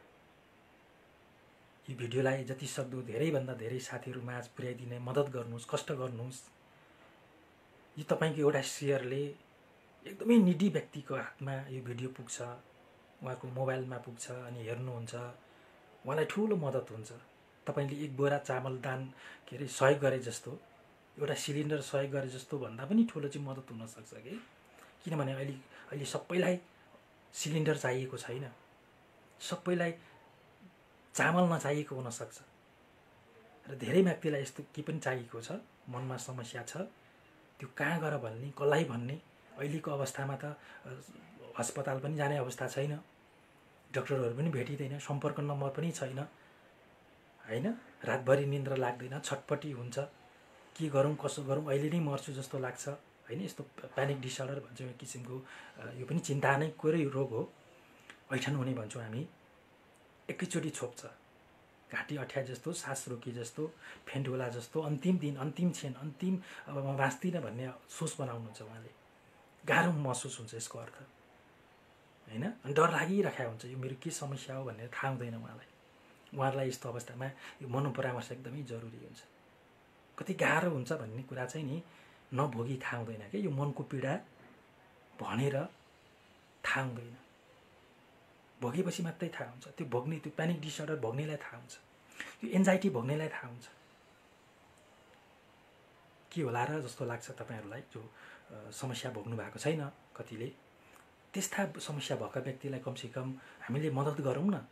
यो भिडियोलाई जति सक्दो धेरैभन्दा धेरै साथीहरू माझ पुर्याइदिने मद्दत गर्नुहोस्, कष्ट गर्नुहोस्। यो तपाईँको एउटा सेयरले एकदमै निडी व्यक्तिको हातमा यो भिडियो पुग्छ, उहाँको मोबाइलमा पुग्छ अनि हेर्नुहुन्छ, उहाँलाई ठुलो मद्दत हुन्छ। तपाईँले एक बोरा चामल दान सहयोग गरे जस्तो, एउटा सिलिन्डर सहयोग गरे जस्तो भन्दा पनि ठुलो चाहिँ मद्दत हुनसक्छ कि। किनभने अहिले सबैलाई सिलिन्डर चाहिएको छैन, सबैलाई चामल नचाहिएको हुनसक्छ र धेरै व्यक्तिलाई यस्तो के पनि चाहिएको छ, मनमा समस्या छ, त्यो कहाँ गएर भन्ने, कसलाई भन्ने। अहिलेको अवस्थामा त अस्पताल पनि जाने अवस्था छैन, डाक्टरहरू पनि भेटिँदैन, सम्पर्क नम्बर पनि छैन, होइन। रातभरि निन्द्रा लाग्दैन, छटपटी हुन्छ, के गरौँ कसो गरौँ, अहिले नै मर्छु जस्तो लाग्छ, होइन। यस्तो प्यानिक डिसअर्डर भन्छौँ एक किसिमको, यो पनि चिन्ता नै कुरै रोग हो, ऐठन हुने भन्छौँ हामी, एकैचोटि छोप्छ। घाँटी अठ्या जस्तो, सास रोकी जस्तो, फेन्ट होला जस्तो, अन्तिम दिन, अन्तिम क्षण, अन्तिम अब म बाँच्दिनँ भन्ने सोच बनाउनुहुन्छ उहाँले। गाह्रो महसुस हुन्छ यसको अर्थ, होइन? अनि डर लागिरहेको हुन्छ, यो मेरो के समस्या हो भनेर थाहा हुँदैन उहाँलाई। उहाँहरूलाई यस्तो अवस्थामा यो मनोपरामर्श एकदमै जरुरी हुन्छ। कति गाह्रो हुन्छ भन्ने कुरा चाहिँ नि नभोगी थाहा हुँदैन क्या, यो मनको पीडा भनेर थाहा हुँदैन, भोगेपछि मात्रै थाहा हुन्छ। त्यो भोग्ने, त्यो प्यानिक डिसअर्डर भोग्नेलाई थाहा हुन्छ, त्यो एन्जाइटी भोग्नेलाई थाहा हुन्छ के होला र जस्तो लाग्छ तपाईँहरूलाई। जो समस्या भोग्नु भएको छैन कतिले, त्यस्ता समस्या भएका व्यक्तिलाई कमसेकम हामीले मद्दत गरौँ न।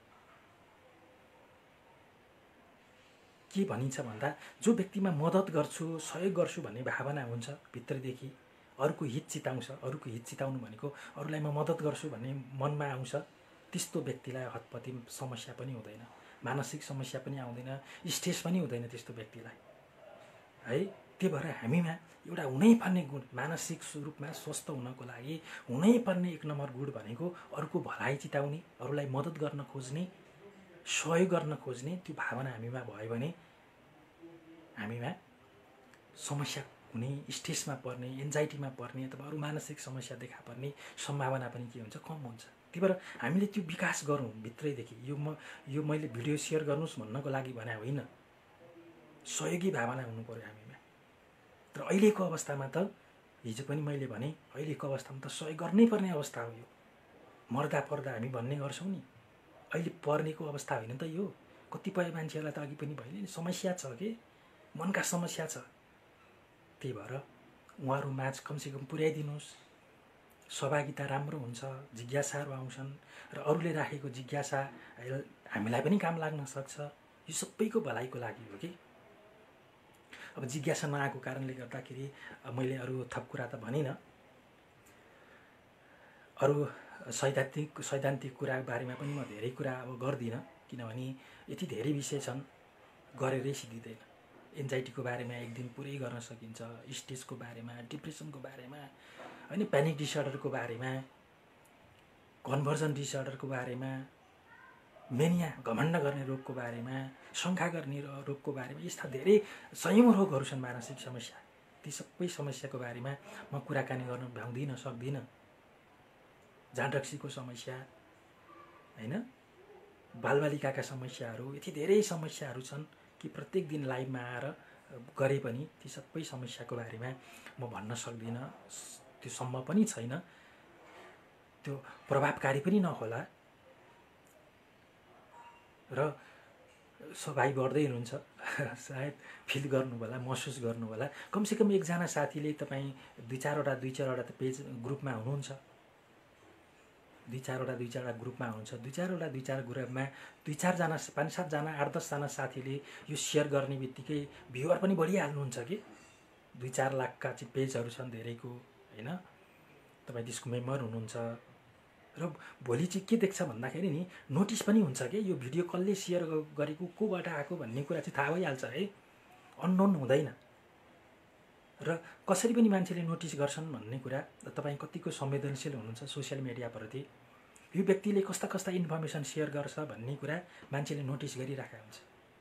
के भनिन्छ भन्दा, जो व्यक्तिमा मद्दत गर्छु, सहयोग गर्छु भन्ने भावना हुन्छ भित्रदेखि, अरूको हित चिताउँछ, अरूको हित चिताउनु भनेको अरूलाई म मद्दत गर्छु भन्ने मनमा आउँछ, त्यस्तो व्यक्तिलाई हतपति समस्या पनि हुँदैन, मानसिक समस्या पनि आउँदैन, स्ट्रेस पनि हुँदैन त्यस्तो व्यक्तिलाई, है। त्यही भएर हामीमा एउटा हुनैपर्ने गुण, मानसिक रूपमा स्वस्थ हुनको लागि हुनैपर्ने एक नम्बर गुण भनेको अरूको भलाइ चिताउने, अरूलाई मद्दत गर्न खोज्ने, सहयोग गर्न खोज्ने त्यो भावना हामीमा भयो भने हामीमा समस्या हुने, स्ट्रेसमा पर्ने, एन्जाइटीमा पर्ने अथवा अरू मानसिक समस्या देखा पर्ने सम्भावना पनि के हुन्छ, कम हुन्छ। त्यही भएर हामीले त्यो विकास गरौँ भित्रैदेखि। यो मैले भिडियो सेयर गर्नुहोस् भन्नको लागि भने होइन, सहयोगी भावना हुनु पर्यो हामीमा। तर अहिलेको अवस्थामा त, हिजो पनि मैले भने, अहिलेको अवस्थामा त सहयोग गर्नै पर्ने अवस्था हो यो। मर्दा पर्दा हामी भन्ने गर्छौँ नि, अहिले पर्नेको अवस्था होइन त यो। कतिपय मान्छेहरूलाई त अघि पनि भइले नि समस्या छ कि, मनका समस्या छ। त्यही भएर उहाँहरू माझ कमसेकम पुर्याइदिनुहोस्, सहभागिता राम्रो हुन्छ, जिज्ञासाहरू आउँछन् र अरूले राखेको जिज्ञासा हामीलाई पनि काम लाग्न सक्छ। यो सबैको भलाइको लागि हो कि। अब जिज्ञासा नआएको कारणले गर्दाखेरि मैले अरू थप कुरा त भनिनँ, अरू सैद्धान्तिक कुरा बारेमा पनि म धेरै कुरा अब गर्दिनँ, किनभने यति धेरै विषय छन्, गरेरै सिद्धिँदैन। एन्जाइटीको बारेमा एक दिन पुरै गर्न सकिन्छ, स्ट्रेसको बारेमा, डिप्रेसनको बारेमा, होइन, प्यानिक डिसअर्डरको बारेमा, कन्भर्जन डिसअर्डरको बारेमा, मेनिया घमण्ड गर्ने रोगको बारेमा, शङ्का गर्ने रोगको बारेमा, यस्ता धेरै सयौं रोगहरू छन् मानसिक समस्या। ती सबै समस्याको बारेमा म कुराकानी गर्न भ्याउँदिनँ, सक्दिनँ। जाँडरक्सीको समस्या, होइन, बालबालिकाका समस्याहरू, यति धेरै समस्याहरू छन् कि प्रत्येक दिन लाइभमा आएर गरे पनि ती सबै समस्याको बारेमा म भन्न सक्दिनँ। त्यो सम्भव पनि छैन, त्यो प्रभावकारी पनि नहोला। र भाइ बढ्दै हुनुहुन्छ, सायद फिल गर्नु होला, महसुस गर्नु होला। कमसेकम एकजना साथीले तपाईँ दुई चारवटा त पेज ग्रुपमा हुनुहुन्छ, दुई चारवटा ग्रुपमा हुनुहुन्छ, दुई चार ग्रुपमा 2-4जना 5-7जना 8-10जना साथीले यो सेयर गर्ने बित्तिकै भ्युअर पनि बढिहाल्नुहुन्छ कि। 2-4 लाखका चाहिँ पेजहरू छन् धेरैको, होइन, तपाईँ त्यसको मेम्बर हुनुहुन्छ। र भोलि चाहिँ के देख्छ भन्दाखेरि नि नोटिस पनि हुन्छ कि यो भिडियो कसले सेयर गरेको, कोबाट आएको भन्ने कुरा चाहिँ थाहा भइहाल्छ है, अननोन हुँदैन। र कसरी पनि मान्छेले नोटिस गर्छन् भन्ने कुरा, तपाईँ कतिको संवेदनशील हुनुहुन्छ सोसियल मिडियाप्रति, यो व्यक्तिले कस्ता कस्ता इन्फर्मेसन सेयर गर्छ भन्ने कुरा मान्छेले नोटिस गरिरहेको हुन्छ।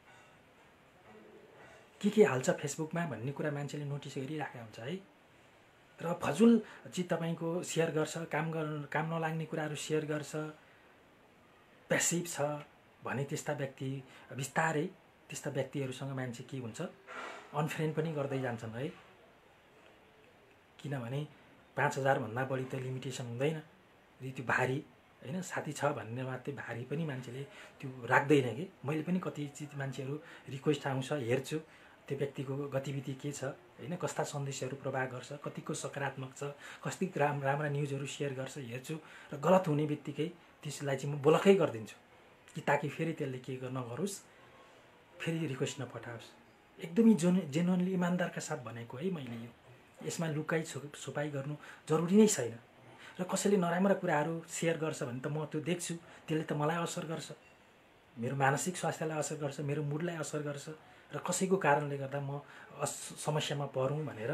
के हाल्छ फेसबुकमा भन्ने कुरा मान्छेले नोटिस गरिरहेको हुन्छ है। र फजुल चाहिँ तपाईँको सेयर गर्छ, काम नलाग्ने कुराहरू सेयर गर्छ, प्यासिभ छ भने त्यस्ता व्यक्ति बिस्तारै त्यस्ता व्यक्तिहरूसँग मान्छे के हुन्छ, अनफ्रेन्ड पनि गर्दै जान्छन् है। किनभने 5000 भन्दा बढी त लिमिटेसन हुँदैन। त्यो भारी, होइन, साथी छ भन्ने मात्रै भारी पनि मान्छेले त्यो राख्दैन कि। मैले पनि कति चिज मान्छेहरू रिक्वेस्ट आउँछ, हेर्छु त्यो व्यक्तिको गतिविधि के छ, होइन, कस्ता सन्देशहरू प्रभाव गर्छ, कतिको सकारात्मक छ, कति राम्रा न्युजहरू सेयर गर्छ हेर्छु। र गलत हुने बित्तिकै त्यसलाई चाहिँ म ब्लकै गरिदिन्छु कि ताकि फेरि त्यसले के नगरोस्, फेरि रिक्वेस्ट नपठाओस्। एकदमै जेन्युनली इमान्दारका साथ भनेको है मैले यो। यसमा लुकाइ छुपाइ गर्नु जरुरी नै छैन। र कसैले नराम्रा कुराहरू सेयर गर्छ भने त म त्यो देख्छु, त्यसले त मलाई असर गर्छ, मेरो मानसिक स्वास्थ्यलाई असर गर्छ, मेरो मुडलाई असर गर्छ। र कसैको कारणले गर्दा म समस्यामा परौँ भनेर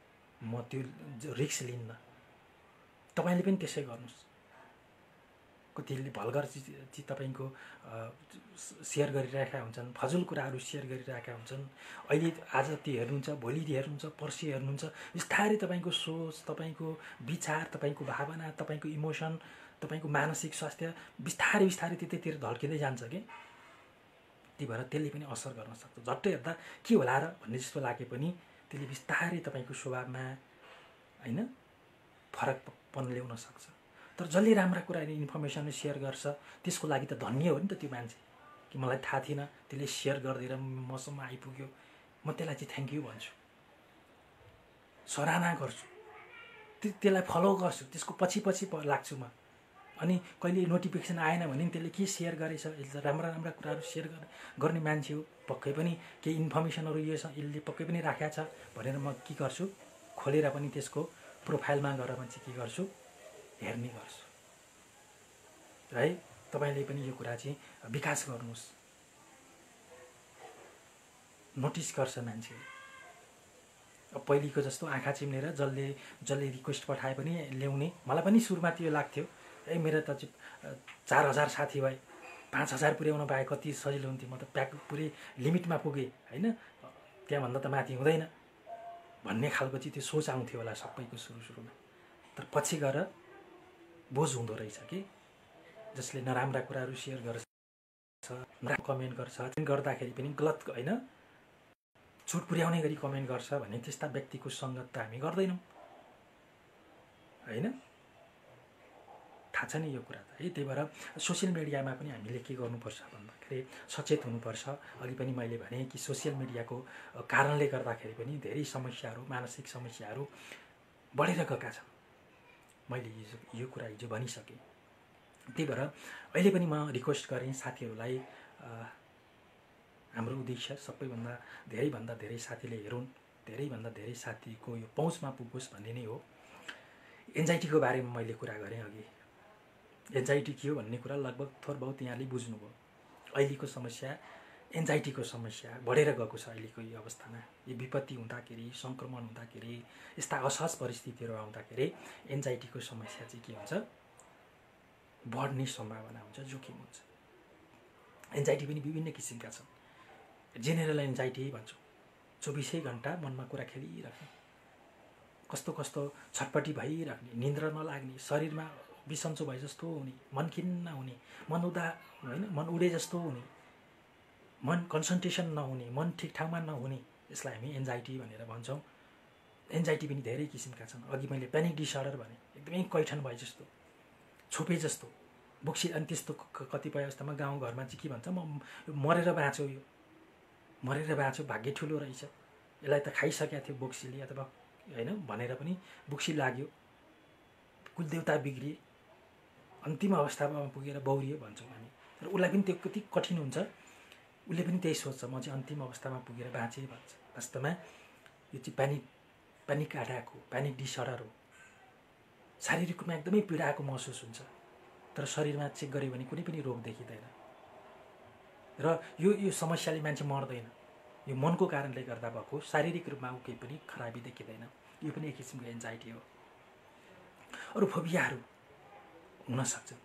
म त्यो रिस्क लिन्न। तपाईँले पनि त्यसै गर्नुहोस्। कतिले भल्गर चिज तपाईँको सेयर गरिरहेका हुन्छन्, फजुल कुराहरू सेयर गरिरहेका हुन्छन्। अहिले आज त्यो हेर्नुहुन्छ, भोलि हेर्नुहुन्छ, पर्सि हेर्नुहुन्छ, बिस्तारै तपाईँको सोच, तपाईँको विचार, तपाईँको भावना, तपाईँको इमोसन, तपाईँको मानसिक स्वास्थ्य बिस्तारै बिस्तारै त्यतैतिर ढल्किँदै जान्छ कि। त्यही भएर त्यसले पनि असर गर्न सक्छ। झट्ट हेर्दा के होला र भन्ने जस्तो लागे पनि त्यसले बिस्तारै तपाईँको स्वभावमा होइन फरकपन ल्याउन सक्छ। तर जसले राम्रा कुरा इन्फर्मेसन सेयर गर्छ त्यसको लागि त धन्य हो नि त त्यो मान्छे, कि मलाई थाहा थिएन त्यसले सेयर गरिदिएर मसम्म आइपुग्यो, म त्यसलाई चाहिँ थ्याङ्क यू भन्छु, सराहना गर्छु, त्यसलाई फलो गर्छु, त्यसको पछि पछि लाग्छु म। अनि कहिले नोटिफिकेसन आएन भने त्यसले के सेयर गरेछ, यसले राम्रा राम्रा कुराहरू सेयर गर्ने मान्छे हो, पक्कै पनि केही इन्फर्मेसनहरू यसले पक्कै पनि राखेको छ भनेर म के गर्छु, खोलेर पनि त्यसको प्रोफाइलमा गएर म चाहिँ के गर्छु, हेर्ने गर्छु है। तपाईँले पनि यो कुरा चाहिँ विकास गर्नुहोस्। नोटिस गर्छ मान्छेले। अब पहिलेको जस्तो आँखा चिम्लेर जसले रिक्वेस्ट पठाए पनि ल्याउने, मलाई पनि सुरुमा त्यो लाग्थ्यो, ए मेरो त 4000 साथी भए 5000 पुर्याउन पाए कति सजिलो हुन्थ्यो, म त प्याक पुरै लिमिटमा पुगेँ होइन, त्यहाँभन्दा त माथि हुँदैन भन्ने खालको चाहिँ त्यो सोच आउँथ्यो होला सबैको सुरुमा। तर पछि गएर बोझ हुँदो रहेछ कि जसले नराम्रा कुराहरू सेयर गर्छ, कमेन्ट गर्छ, गर्दाखेरि पनि गलत होइन चोट पुर्याउने गरी कमेन्ट गर्छ भने त्यस्ता व्यक्तिको सङ्गत त हामी गर्दैनौँ होइन। थाहा छ नि यो कुरा त है। त्यही भएर सोसियल मिडियामा पनि हामीले के गर्नुपर्छ भन्दाखेरि सचेत हुनुपर्छ। अघि पनि मैले भने कि सोसियल मिडियाको कारणले गर्दाखेरि पनि धेरै समस्याहरू, मानसिक समस्याहरू बढेर गएका छन्। मैले यो कुरा हिजो भनिसकेँ। त्यही भएर अहिले पनि म रिक्वेस्ट गरेँ साथीहरूलाई, हाम्रो उद्देश्य धेरैभन्दा धेरै साथीले हेरुन्, धेरैभन्दा धेरै साथीको यो पहुँचमा पुगोस् भन्ने नै हो। एन्जाइटीको बारेमा मैले कुरा गरेँ अघि। एन्जाइटी के हो भन्ने कुरा लगभग थोर बहुत यहाँले बुझ्नुभयो। अहिलेको समस्या एन्जाइटीको समस्या बढेर गएको छ अहिलेको यो अवस्थामा। यो विपत्ति हुँदाखेरि, सङ्क्रमण हुँदाखेरि, यस्ता असहज परिस्थितिहरू आउँदाखेरि एन्जाइटीको समस्या चाहिँ के हुन्छ, बढ्ने सम्भावना हुन्छ, जोखिम हुन्छ। एन्जाइटी पनि विभिन्न किसिमका छन्। जेनरल एन्जाइटी भन्छौँ, 24 घण्टा मनमा कुरा खेलिराख्ने, कस्तो कस्तो छटपट्टि भइराख्ने, निन्द्रा नलाग्ने, शरीरमा बिसन्चो भए जस्तो हुने, मन खिन्न हुने, मन उडे जस्तो हुने, मन कन्सन्ट्रेसन नहुने, मन ठिक ठाउँमा नहुने, यसलाई हामी एन्जाइटी भनेर भन्छौँ। एन्जाइटी पनि धेरै किसिमका छन्। अघि मैले प्यानिक डिसअर्डर भने, एकदमै कैठन भए जस्तो, छोपे जस्तो, बोक्सी। अनि त्यस्तो कतिपय अवस्थामा गाउँघरमा चाहिँ के भन्छ, म मरेर बाँच्यो, यो मरेर बाँच्यो, भाग्य ठुलो रहेछ, यसलाई त खाइसकेको थियो बोक्सीले अथवा होइन भनेर पनि बोक्सी लाग्यो, कुलदेवता बिग्रिए, अन्तिम अवस्थामा पुगेर बौरियो भन्छौँ हामी। तर उसलाई पनि त्यो कति कठिन हुन्छ, उसले पनि त्यही सोच्छ, म चाहिँ अन्तिम अवस्थामा पुगेर बाँचेँ भन्छ। वास्तवमा यो चाहिँ प्यानिक अट्याक हो, प्यानिक डिसअर्डर हो। शारीरिक रूपमा एकदमै पीडाको महसुस हुन्छ, तर शरीरमा चेक गऱ्यो भने कुनै पनि रोग देखिँदैन। र यो समस्याले मान्छे मर्दैन, यो मनको कारणले गर्दा भएको, शारीरिक रूपमा केही पनि खराबी देखिँदैन। यो पनि एक किसिमको एन्जाइटी हो। अरू फोबियाहरू हुन सक्छन्।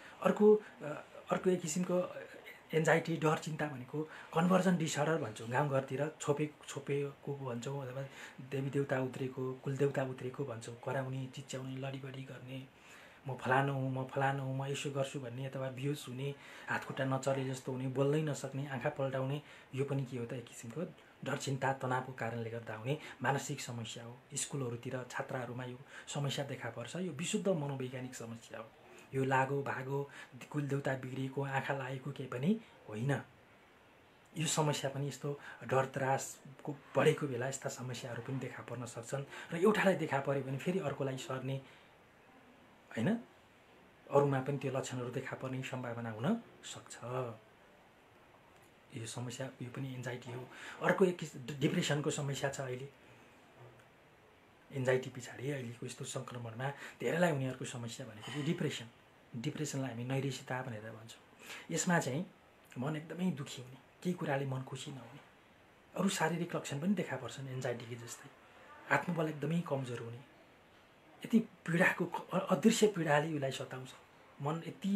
अर्को एक किसिमको एन्जाइटी, डर, चिन्ता भनेको कन्भर्जन डिसअर्डर भन्छौँ। गाउँघरतिर छोपेको भन्छौँ, अथवा देवी देवता उत्रेको, कुलदेवता उत्रेको भन्छौँ। कराउने, चिच्याउने, लडीबडी गर्ने, म फलानु हुँ, म यसो गर्छु भन्ने, अथवा बेहोस हुने, हातखुट्टा नचले जस्तो हुने, बोल्नै नसक्ने, आँखा पल्टाउने, यो पनि के हो त, एक किसिमको डर, चिन्ता, तनावको कारणले गर्दा हुने मानसिक समस्या हो। स्कुलहरूतिर छात्राहरूमा यो समस्या देखा पर्छ। यो विशुद्ध मनोवैज्ञानिक समस्या हो। यो लागो भागो, कुलदेवता बिग्रिएको, आँखा लागेको केही पनि होइन। यो समस्या पनि यस्तो डर त्रासको बढेको बेला यस्ता समस्याहरू पनि देखा पर्न सक्छन्। र एउटालाई देखा पऱ्यो भने फेरि अर्कोलाई सर्ने होइन, अरूमा पनि त्यो लक्षणहरू देखा पर्ने सम्भावना हुन सक्छ। यो समस्या, यो पनि एन्जाइटी हो। अर्को एक डिप्रेसनको समस्या छ अहिले। एन्जाइटी पछाडि अहिलेको यस्तो सङ्क्रमणमा धेरैलाई हुने अर्को समस्या भनेको चाहिँ डिप्रेसन। डिप्रेसनलाई हामी नैराश्यता भनेर भन्छौँ। यसमा चाहिँ मन एकदमै दुखी हुने, केही कुराले मन खुसी नहुने, अरू शारीरिक लक्षण पनि देखा पर्छन् एन्जाइटीको जस्तै। आत्मबल एकदमै कमजोर हुने, यति पीडाको अदृश्य पीडाले उसलाई सताउँछ, मन यति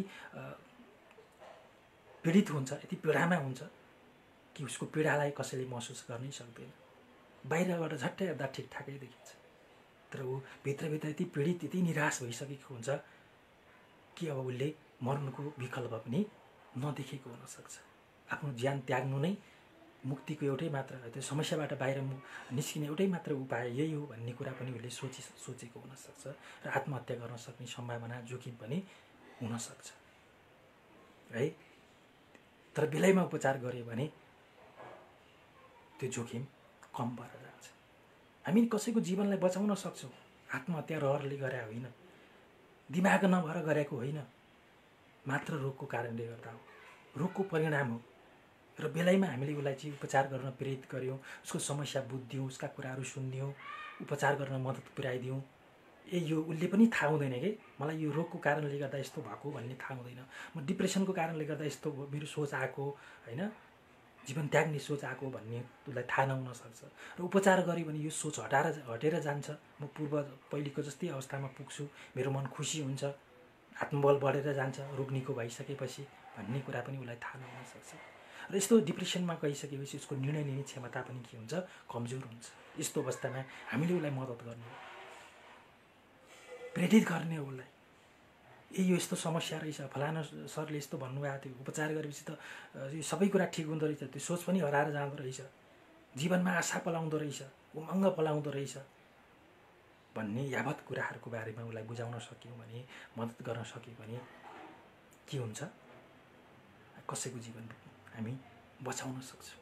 पीडित हुन्छ, यति पीडामा हुन्छ कि उसको पीडालाई कसैले महसुस गर्नै सक्दैन। बाहिरबाट झट्टै हेर्दा ठिकठाकै देखिन्छ, तर ऊ भित्रभित्र यति पीडित, यति निराश भइसकेको हुन्छ कि अब उसले मर्नुको विकल्प पनि नदेखेको हुनसक्छ। आफ्नो ज्यान त्याग्नु नै मुक्तिको एउटै मात्र, त्यो समस्याबाट बाहिर निस्किने एउटै मात्र उपाय यही हो भन्ने कुरा पनि उसले सोचेको हुनसक्छ र आत्महत्या गर्न सक्ने सम्भावना, जोखिम पनि हुनसक्छ है। तर बेलैमा उपचार गर्यो भने त्यो जोखिम कम भएर जान्छ। हामी कसैको जीवनलाई बचाउन सक्छौँ। आत्महत्या रहरले गरे होइन, दिमाग नभएर गरेको होइन, मात्र रोगको कारणले गर्दा हो, रोगको परिणाम हो। र बेलैमा हामीले उसलाई चाहिँ उपचार गर्न प्रेरित गऱ्यौँ, उसको समस्या बुझ्यौँ, उसका कुराहरू सुनिदियौँ, उपचार गर्न मद्दत पुर्याइदियौँ। यो उसले पनि थाहा हुँदैन कि मलाई यो रोगको कारणले गर्दा यस्तो भएको भन्ने थाहा हुँदैन, म डिप्रेसनको कारणले गर्दा यस्तो मेरो सोच आएको होइन, जीवन त्याग्ने सोच आएको भन्ने उसलाई थाहा नहुन सक्छ। र उपचार गऱ्यो भने यो सोच हटेर जान्छ। म पहिलेको जस्तै अवस्थामा पुग्छु, मेरो मन खुसी हुन्छ, आत्मबल बढेर जान्छ रोग निको भइसकेपछि भन्ने कुरा पनि उसलाई थाहा नहुन सक्छ। र यस्तो डिप्रेसनमा गइसकेपछि उसको निर्णय लिने क्षमता पनि के हुन्छ, कमजोर हुन्छ। यस्तो अवस्थामा हामीले उसलाई मद्दत गर्ने, प्रेरित गर्ने हो उसलाई। यो यस्तो समस्या रहेछ, फलाना सरले यस्तो भन्नुभएको थियो, उपचार गरेपछि त यो सबै कुरा ठिक हुँदो रहेछ, त्यो सोच पनि हराएर जाँदो रहेछ, जीवनमा आशा पलाउँदो रहेछ, उमङ्ग पलाउँदो रहेछ भन्ने यावत कुराहरूको बारेमा उसलाई बुझाउन सक्यौँ भने, मद्दत गर्न सक्यौँ भने के हुन्छ, कसैको जीवन हामी बचाउन सक्छौँ।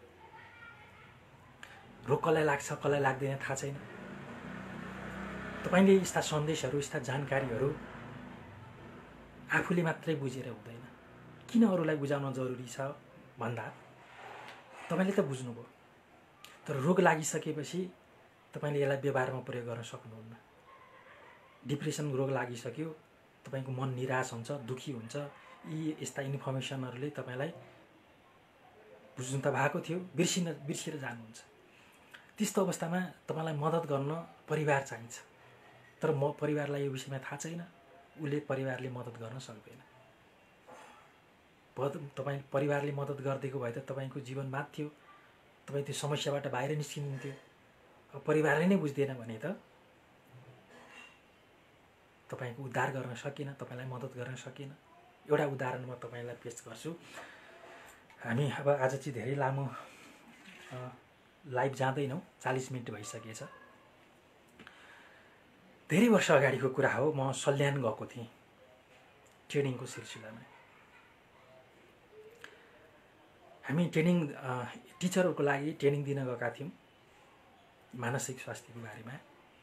रोग कसलाई लाग्छ कसलाई लाग्दैन थाहा छैन। तपाईँले यस्ता सन्देशहरू, यस्ता जानकारीहरू आफूले मात्रै बुझेर हुँदैन। किन अरूलाई बुझाउन जरुरी छ भन्दा तपाईँले त बुझ्नुभयो, तर रोग लागिसकेपछि तपाईँले यसलाई व्यवहारमा प्रयोग गर्न सक्नुहुन्न। डिप्रेसन रोग लागिसक्यो, तपाईँको मन निराश हुन्छ, दुखी हुन्छ, यी यस्ता इन्फर्मेसनहरूले तपाईँलाई बुझ्नु त भएको थियो, बिर्सिएर जानुहुन्छ। त्यस्तो अवस्थामा तपाईँलाई मद्दत गर्न परिवार चाहिन्छ, तर परिवारलाई यो विषयमा थाहा छैन, उसले परिवारले मद्दत गर्न सक्दैन। तपाईँ परिवारले मद्दत गरिदिएको भए त तपाईँको जीवन माथ्यो, तपाईँ त्यो समस्याबाट बाहिर निस्किनुहुन्थ्यो। अब परिवारले नै बुझ्दैन भने त तपाईँको उद्धार गर्न सकिन, तपाईँलाई मद्दत गर्न सकिन। एउटा उदाहरण म तपाईँलाई पेश गर्छु। हामी अब आज चाहिँ धेरै लामो लाइभ जाँदैनौँ, 40 मिनट भइसकेछ। धेरै वर्ष अगाडिको कुरा हो, म सल्यान गएको थिएँ ट्रेनिङको सिलसिलामा। हामी टिचरहरूको लागि ट्रेनिङ दिन गएका थियौँ मानसिक स्वास्थ्यको बारेमा।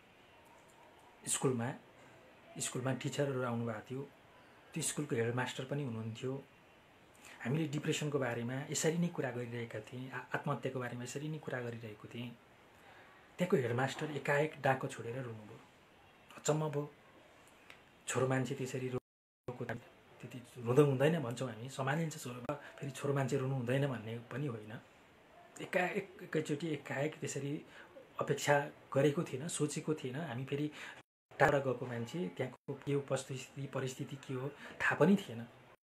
स्कुलमा टिचरहरू आउनुभएको थियो, त्यो स्कुलको हेडमास्टर पनि हुनुहुन्थ्यो। हामीले डिप्रेसनको बारेमा यसरी नै कुरा गरिरहेका थियौँ, आत्महत्याको बारेमा यसरी नै कुरा गरिरहेको थिएँ। त्यहाँको हेडमास्टर एकाएक डाको छोडेर रुनुभयो। अचम्म भयो, छोरो मान्छे त्यसरी रोएको त्यति रुँदो हुँदैन भन्छौँ हामी, सम्हालिन्छ छोरो, फेरि छोरो मान्छे रुनु हुँदैन भन्ने पनि होइन। एकैचोटि एकाएक त्यसरी अपेक्षा गरेको थिएन, सोचेको थिएन हामी। फेरि टाढा गएको मान्छे, त्यहाँको के उपस्थिति परिस्थिति के हो थाहा पनि थिएन।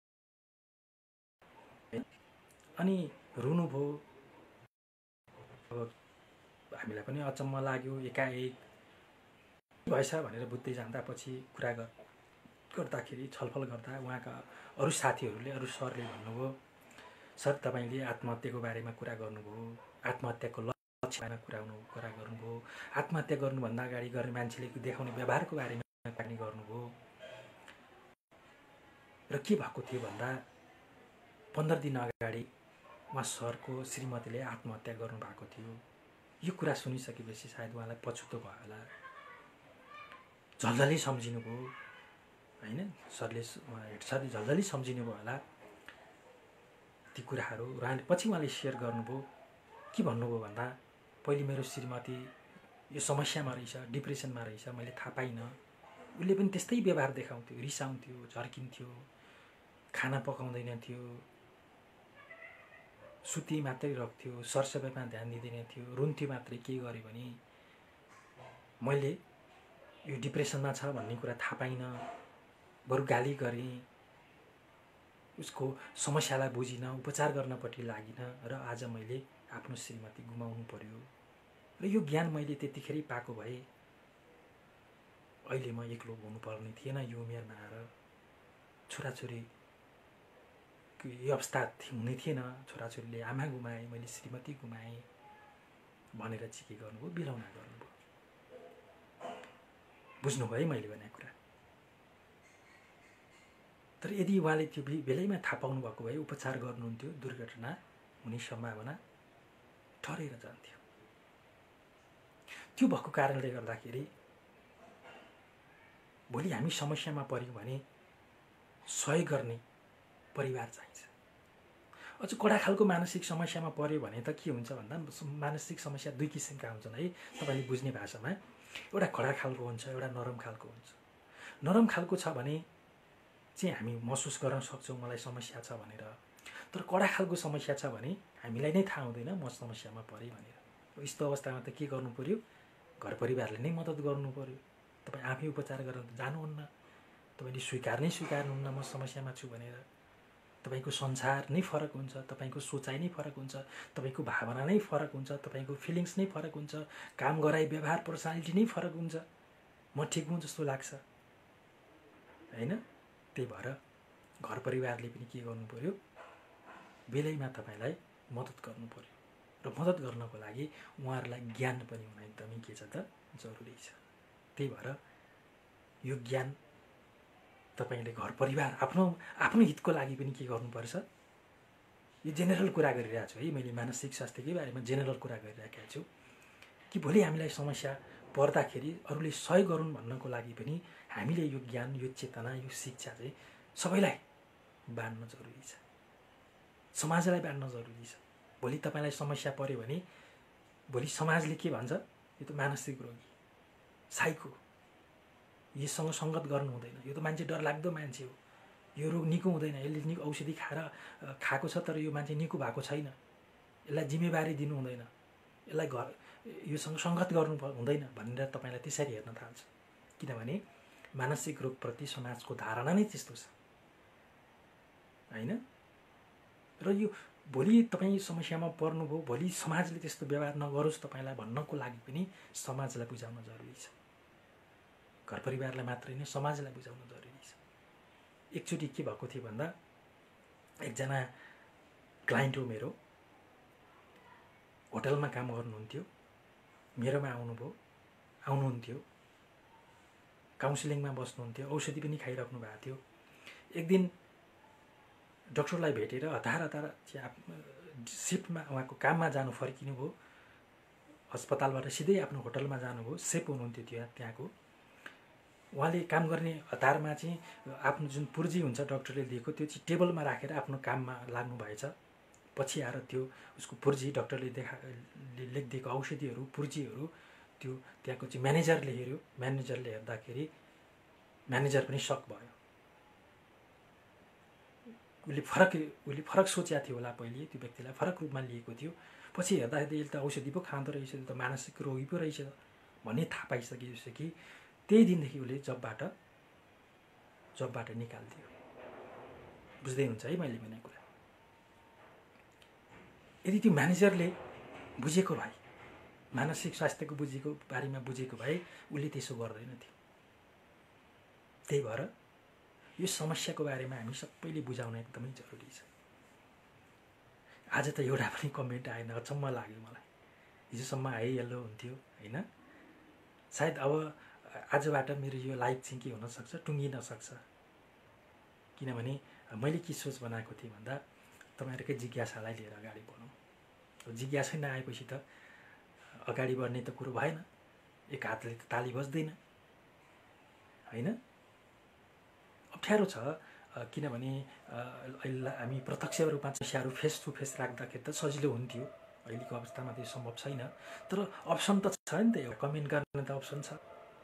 अनि रुनुभयो। अब हामीलाई पनि अचम्म लाग्यो, एकाएक भएछ भनेर बुझ्दै जाँदा पछि कुरा गर्दाखेरि, छलफल गर्दा उहाँका अरू साथीहरूले, अरू सरले भन्नुभयो, सर तपाईँले आत्महत्याको बारेमा कुरा गर्नुभयो, आत्महत्याको लक्ष्यमा कुरा गर्नुभयो, आत्महत्या गर्नुभन्दा अगाडि गर्ने मान्छेले देखाउने व्यवहारको बारेमा पनि गर्नुभयो। र के भएको थियो भन्दा 15 दिन अगाडि उहाँ सरको श्रीमतीले आत्महत्या गर्नुभएको थियो। यो कुरा सुनिसकेपछि सायद उहाँलाई पछुतो भयो होला, झल्झलै सम्झिनु भयो होइन, सरले झल्झलै सम्झिनु भयो होला ती कुराहरू। पछि उहाँले सेयर गर्नुभयो। के भन्नुभयो भन्दा, पहिले मेरो श्रीमती यो समस्यामा रहेछ, डिप्रेसनमा रहेछ, मैले थाहा पाइनँ। उसले पनि त्यस्तै व्यवहार देखाउँथ्यो, रिसाउँथ्यो, झर्किन्थ्यो, खाना पकाउँदैन थियो, सुती मात्रै राख्थ्यो, सरसफाइमा ध्यान दिँदैन थियो, रुन्थ्यो मात्रै। के गर्यो भने मैले यो डिप्रेसनमा छ भन्ने कुरा थाहा पाइनँ, बरु गाली गरेँ, उसको समस्यालाई बुझिन, उपचार गर्नपट्टि लागिन र आज मैले आफ्नो श्रीमती गुमाउनु पर्यो। र यो ज्ञान मैले त्यतिखेरै पाएको भए अहिले म एक्लो हुनुपर्ने थिएन यो उमेरमा आएर, छोराछोरी यो अवस्था हुने थिएन। छोराछोरीले आमा गुमाए, मैले श्रीमती गुमाएँ भनेर चाहिँ के गर्नुभयो, बिलौना गर्नुभयो। बुझ्नुभयो है मैले भनेको कुरा। तर यदि उहाँले त्यो बेलैमा थाहा पाउनु भएको भए उपचार गर्नुहुन्थ्यो, दुर्घटना हुने सम्भावना ठरेर जान्थ्यो। त्यो भएको कारणले गर्दाखेरि भोलि हामी समस्यामा पर्यौँ भने सहयोग गर्ने परिवार चाहिन्छ। अझ कडा खालको मानसिक समस्यामा पर्यो भने त के हुन्छ भन्दा मानसिक समस्या दुई किसिमका हुन्छन् है, तपाईँले बुझ्ने भाषामा। एउटा कडा खालको हुन्छ, एउटा नरम खालको हुन्छ। नरम खालको छ भने चाहिँ हामी महसुस गर्न सक्छौँ मलाई समस्या छ भनेर। तर कडा खालको समस्या छ भने हामीलाई नै थाहा हुँदैन म समस्यामा परेँ भनेर। यस्तो अवस्थामा त के गर्नु पर्यो, घर परिवारले नै मद्दत गर्नु पर्यो। तपाईँ आफै उपचार गर्न त जानुहुन्न, तपाईँले स्वीकार्नुहुन्न म समस्यामा छु भनेर। तपाईँको संसार नै फरक हुन्छ, तपाईँको सोचाइ नै फरक हुन्छ, तपाईँको भावना नै फरक हुन्छ, तपाईँको फिलिङ्स नै फरक हुन्छ, काम गराइ व्यवहार पर्सनालिटी नै फरक हुन्छ। म ठिक हुँ जस्तो लाग्छ हैन। त्यही भएर घर परिवारले पनि के गर्नु पर्यो, बेलैमा तपाईँलाई मद्दत गर्नु पर्यो। र मद्दत गर्नको लागि उहाँहरूलाई ज्ञान पनि हुन एकदमै के छ त, जरुरी छ। त्यही भएर यो ज्ञान तपाईँले घर परिवार आफ्नो हितको लागि पनि के गर्नुपर्छ, यो जेनरल कुरा गरिरहेको छु है मैले, मानसिक स्वास्थ्यकै बारेमा जेनरल कुरा गरिरहेको छु कि भोलि हामीलाई समस्या पर्दाखेरि अरूले सहयोग गरून् भन्नको लागि पनि हामीले यो ज्ञान, यो चेतना, यो शिक्षा चाहिँ सबैलाई बाँड्न जरुरी छ, समाजलाई बाँड्न जरुरी छ। भोलि तपाईँलाई समस्या पर्यो भने भोलि समाजले के भन्छ, यो त मानसिक रोगी, साइको, यससँग सङ्गत गर्नु हुँदैन, यो त मान्छे डरलाग्दो मान्छे हो, यो रोग निको हुँदैन, यसले निको औषधि खाएको छ तर यो मान्छे निको भएको छैन, यसलाई जिम्मेवारी दिनु हुँदैन, यसलाई योसँग सङ्गत गर्नु हुँदैन भनेर तपाईँलाई त्यसरी हेर्न थाल्छ। किनभने मानसिक रोगप्रति समाजको धारणा नै त्यस्तो छ हैन। र यो भोलि तपाईँ समस्यामा पर्नुभयो, भोलि समाजले त्यस्तो व्यवहार नगरोस् तपाईँलाई भन्नको लागि पनि समाजलाई बुझाउन जरुरी छ। घर परिवारलाई मात्रै नै समाजलाई बुझाउन जरुरी छ। एकचोटि के भएको थियो भन्दा एकजना क्लाइन्ट हो मेरो, होटलमा काम गर्नुहुन्थ्यो, मेरोमा आउनुहुन्थ्यो, काउन्सिलिङमा बस्नुहुन्थ्यो, औषधि पनि खाइराख्नु भएको थियो। एक दिन डाक्टरलाई भेटेर हतार सिफ्टमा उहाँको काममा जानु फर्किनु भयो, अस्पतालबाट सिधै आफ्नो होटलमा जानुभयो। सेफ हुनुहुन्थ्यो त्यहाँको। उहाँले काम गर्ने हतारमा चाहिँ आफ्नो जुन पुर्जी हुन्छ डाक्टरले दिएको त्यो चाहिँ टेबलमा राखेर आफ्नो काममा लाग्नु भएछ। पछि आएर त्यो उसको पुर्जी डाक्टरले लेखिदिएको औषधिहरू, पुर्जीहरू त्यो त्यहाँको चाहिँ म्यानेजरले हेऱ्यो। म्यानेजरले हेर्दाखेरि म्यानेजर पनि सक भयो। उसले फरक सोचेको थियो होला, पहिले त्यो व्यक्तिलाई फरक रूपमा लिएको थियो। पछि हेर्दाखेरि यसले त औषधि पो खाँदो रहेछ, यो त मानसिक रोगी पो रहेछ भन्ने थाहा पाइसकेपछि त्यही दिनदेखि उसले जबबाट निकालिदियो। बुझ्दै हुन्छ है मैले भनेको कुरा। यदि त्यो म्यानेजरले बुझेको भए, मानसिक स्वास्थ्यको बारेमा बुझेको भए उसले त्यसो गर्दैन थियो। त्यही भएर यो समस्याको बारेमा हामी सबैले बुझाउन एकदमै जरुरी छ। आज त एउटा पनि कमेन्ट आएन, अचम्म लाग्यो मलाई। हिजोसम्म हेलो हुन्थ्यो हैन। सायद अब आजबाट मेरो यो लाइभ चाहिँ के हुन सक्छ, टुङ्गिन सक्छ। किनभने मैले के सोच बनाएको थिएँ भन्दा तपाईहरुकै जिज्ञासालाई लिएर अगाडि बढौँ। जिज्ञासै नआएपछि त अगाडि बढ्ने त कुरो भएन। एक हातले त ताली बज्दैन हैन। अप्ठ्यारो छ, किनभने अहिले हामी प्रत्यक्ष रूपमा समस्याहरू फेस टु फेस राख्दाखेरि त सजिलो हुन्थ्यो। अहिलेको अवस्थामा त्यो सम्भव छैन। तर अप्सन त छ नि त, एउटा कमेन्ट गर्ने त अप्सन छ।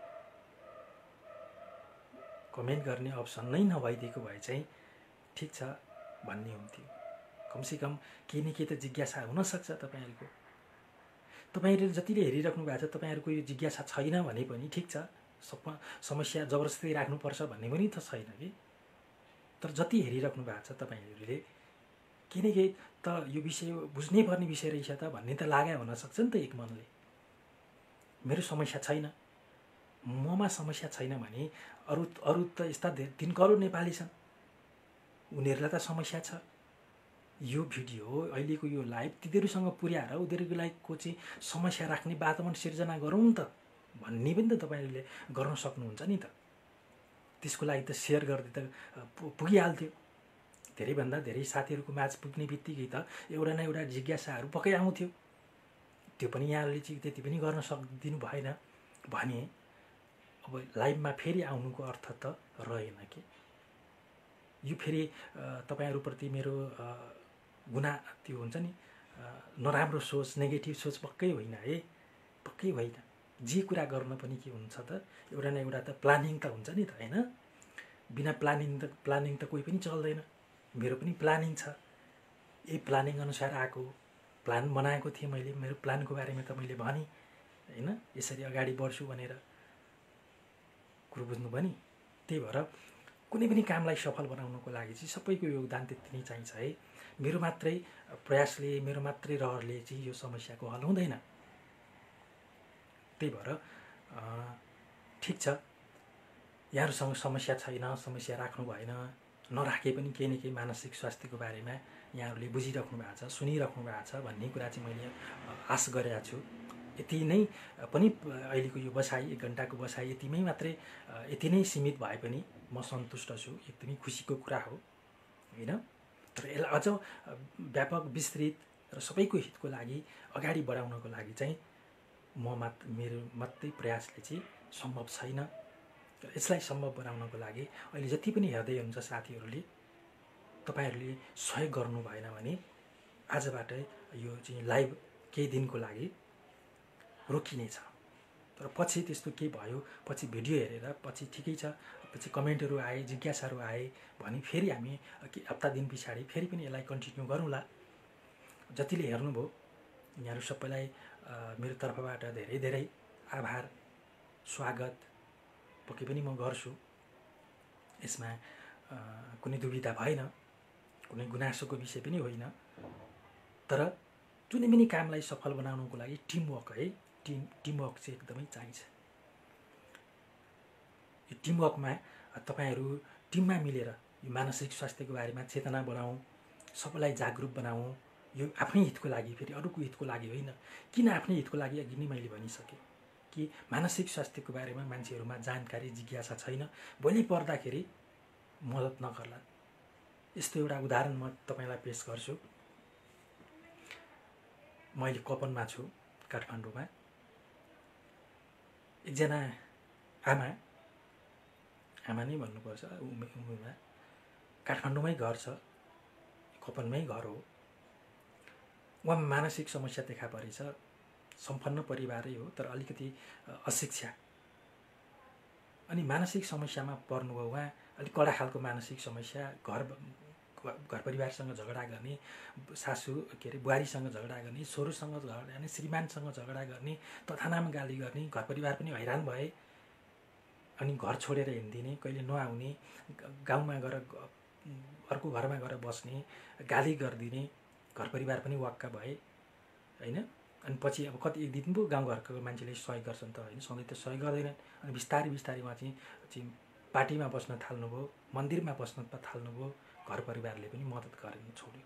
कमेन्ट गर्ने अप्सन नै नभइदिएको भए चाहिँ ठिक छ भन्ने हुन्थ्यो। कमसेकम केही न केही त जिज्ञासा हुनसक्छ तपाईँहरूको। तपाईँहरूले जतिले हेरिराख्नु भएको छ तपाईँहरूको यो जिज्ञासा छैन भने पनि ठिक छ। समस्या जबरजस्ती राख्नुपर्छ भन्ने पनि त छैन कि। तर जति हेरिराख्नु भएको छ तपाईँहरूले केही न केही त यो विषय बुझ्नै पर्ने विषय रहेछ त भन्ने त लागेको हुनसक्छ नि त एक मनले। मेरो समस्या छैन, ममा समस्या छैन भने अरू अरू त यस्ता 3 करोड नेपाली छन्, उनीहरूलाई त समस्या छ। यो भिडियो अहिलेको यो लाइभ तिनीहरूसँग पुर्याएर उनीहरूको चाहिँ समस्या राख्ने वातावरण सिर्जना गरौँ नि त भन्ने पनि त तपाईँहरूले गर्न सक्नुहुन्छ नि त। त्यसको लागि त सेयर गर्दै त पुगिहाल्थ्यो। धेरैभन्दा धेरै साथीहरूको माझ पुग्ने बित्तिकै त एउटा न एउटा जिज्ञासाहरू पक्कै आउँथ्यो। त्यो पनि यहाँहरूले चाहिँ त्यति पनि गर्न सक्दिनु भएन भने अब लाइभमा फेरि आउनुको अर्थ त रहेन कि। यो फेरि तपाईँहरूप्रति मेरो गुना त्यो हुन्छ नि नराम्रो सोच, नेगेटिभ सोच पक्कै होइन है, पक्कै होइन। जे कुरा गर्न पनि के हुन्छ त एउटा न एउटा त प्लानिङ त हुन्छ नि त होइन। बिना प्लानिङ त कोही पनि चल्दैन। मेरो पनि प्लानिङ छ, यही प्लानिङ अनुसार आएको, प्लान बनाएको थिएँ मैले। मेरो प्लानको बारेमा त मैले भनेँ होइन, यसरी अगाडि बढ्छु भनेर। कुरो बुझ्नुभयो नि। त्यही भएर कुनै पनि कामलाई सफल बनाउनको लागि चाहिँ सबैको योगदान त्यति नै चाहिन्छ है। मेरो मात्रै प्रयासले, मेरो मात्रै रहरले चाहिँ यो समस्याको हल हुँदैन। त्यही भएर ठिक छ, यहाँहरूसँग समस्या छैन, समस्या राख्नु भएन, नराखे पनि केही न केही मानसिक स्वास्थ्यको बारेमा यहाँहरूले बुझिराख्नु भएको छ, सुनिराख्नु भएको छ भन्ने कुरा चाहिँ मैले आश गरेको छु। यति नै पनि अहिलेको यो बसाइ, 1 घन्टाको बसाइ यतिमै मात्रै, यति नै सीमित भए पनि म सन्तुष्ट छु। एकदमै खुसीको कुरा हो होइन। तर यसलाई अझ व्यापक, विस्तृत र सबैको हितको लागि अगाडि बढाउनको लागि चाहिँ मेरो मात्रै प्रयासले चाहिँ सम्भव छैन। यसलाई सम्भव बनाउनको लागि अहिले जति पनि हेर्दै हुनुहुन्छ साथीहरूले, तपाईँहरूले सहयोग गर्नु भएन भने आजबाट यो चाहिँ लाइभ केही दिनको लागि रोकिनेछ। तर पछि त्यस्तो के भयो, पछि भिडियो हेरेर पछि ठिकै छ, पछि कमेन्टहरू आए, जिज्ञासाहरू आए भने फेरि हामी हप्ता दिन पछाडि फेरि पनि यसलाई कन्टिन्यू गरौँला। जतिले हेर्नुभयो यहाँहरू सबैलाई मेरो तर्फबाट धेरै धेरै आभार, स्वागत पक्कै पनि म गर्छु। यसमा कुनै दुविधा भएन, कुनै गुनासोको विषय पनि होइन। तर जुनै पनि कामलाई सफल बनाउनको लागि टिमवर्क है, टिमवर्क चाहिँ एकदमै चाहिन्छ। यो टिमवर्कमा तपाईँहरू टिममा मिलेर यो मानसिक स्वास्थ्यको बारेमा चेतना बनाऊ, सबैलाई जागरुक बनाऊ। यो आफ्नै हितको लागि, फेरि अरूको हितको लागि होइन। किन आफ्नै हितको लागि अघि नै मैले भनिसकेँ कि मानसिक स्वास्थ्यको बारेमा मान्छेहरूमा जानकारी, जिज्ञासा छैन, भोलि पर्दाखेरि मद्दत नगर्ला। यस्तो एउटा उदाहरण म तपाईँलाई पेश गर्छु। म अहिले कपनमा छु, काठमाडौँमा। एकजना आमा नै भन्नुपर्छ, उमेरमा, काठमाडौँमै घर छ, कपनमै घर हो। उहाँ मानसिक समस्या देखा परेछ। सम्पन्न परिवारै हो तर अलिकति अशिक्षा, अनि मानसिक समस्यामा पर्नुभयो उहाँ। अलिक कडा खालको मानसिक समस्या, घर परिवारसँग झगडा गर्ने, सासू के अरे बुहारीसँग झगडा गर्ने, छोरोसँग झगडा गर्ने, श्रीमानसँग झगडा गर्ने, तथानाम गाली गर्ने। घर परिवार पनि हैरान भए। अनि घर छोडेर हिँडिदिने, कहिले नआउने, गाउँमा गएर अर्को घरमा गएर बस्ने, गाली गरिदिने। घर परिवार पनि वाक्क भए होइन। अनि पछि अब कति एक दिन पो गाउँघरको मान्छेले सहयोग गर्छन् त होइन, सधैँ त सहयोग गर्दैनन्। अनि बिस्तारै बिस्तारै उहाँ चाहिँ पार्टीमा बस्न थाल्नुभयो, मन्दिरमा बस्न थाल्नुभयो। घर परिवारले पनि मद्दत गरेन, छोड्यो।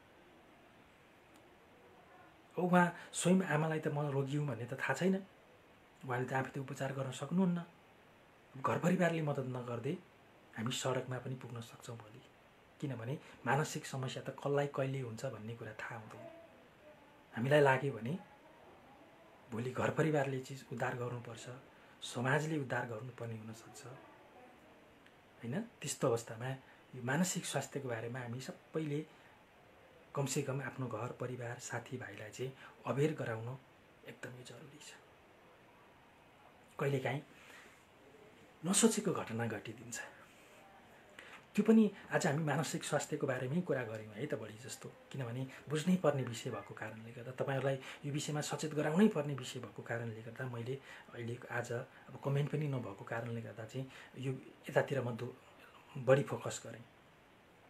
उहाँ स्वयं आमालाई त म रोगी हुँ भन्ने त थाहा छैन, उहाँले त आफै उपचार गर्न सक्नुहुन्न। घर परिवारले मद्दत नगर्दै हामी सडकमा पनि पुग्न सक्छौँ भोलि। किनभने मानसिक समस्या त कसलाई कहिले हुन्छ भन्ने कुरा थाहा हुँदैन। हामीलाई लाग्यो भने भोलि घर परिवारले चाहिँ उद्धार गर्नुपर्छ, समाजले उद्धार गर्नुपर्ने हुनसक्छ होइन। त्यस्तो अवस्थामा यो मानसिक स्वास्थ्यको बारेमा हामी सबैले कमसेकम आफ्नो घर परिवार साथीभाइलाई चाहिँ अवेर गराउनु एकदमै जरुरी छ। कहिलेकाहीँ नसोचेको घटना घटिदिन्छ। त्यो पनि आज हामी मानसिक स्वास्थ्यको बारेमै कुरा गऱ्यौँ है त बढी जस्तो। किनभने बुझ्नै पर्ने विषय भएको कारणले गर्दा, तपाईँहरूलाई यो विषयमा सचेत गराउनै पर्ने विषय भएको कारणले गर्दा मैले अहिले आज अब कमेन्ट पनि नभएको कारणले गर्दा चाहिँ यो यतातिर म बढी फोकस गरेँ।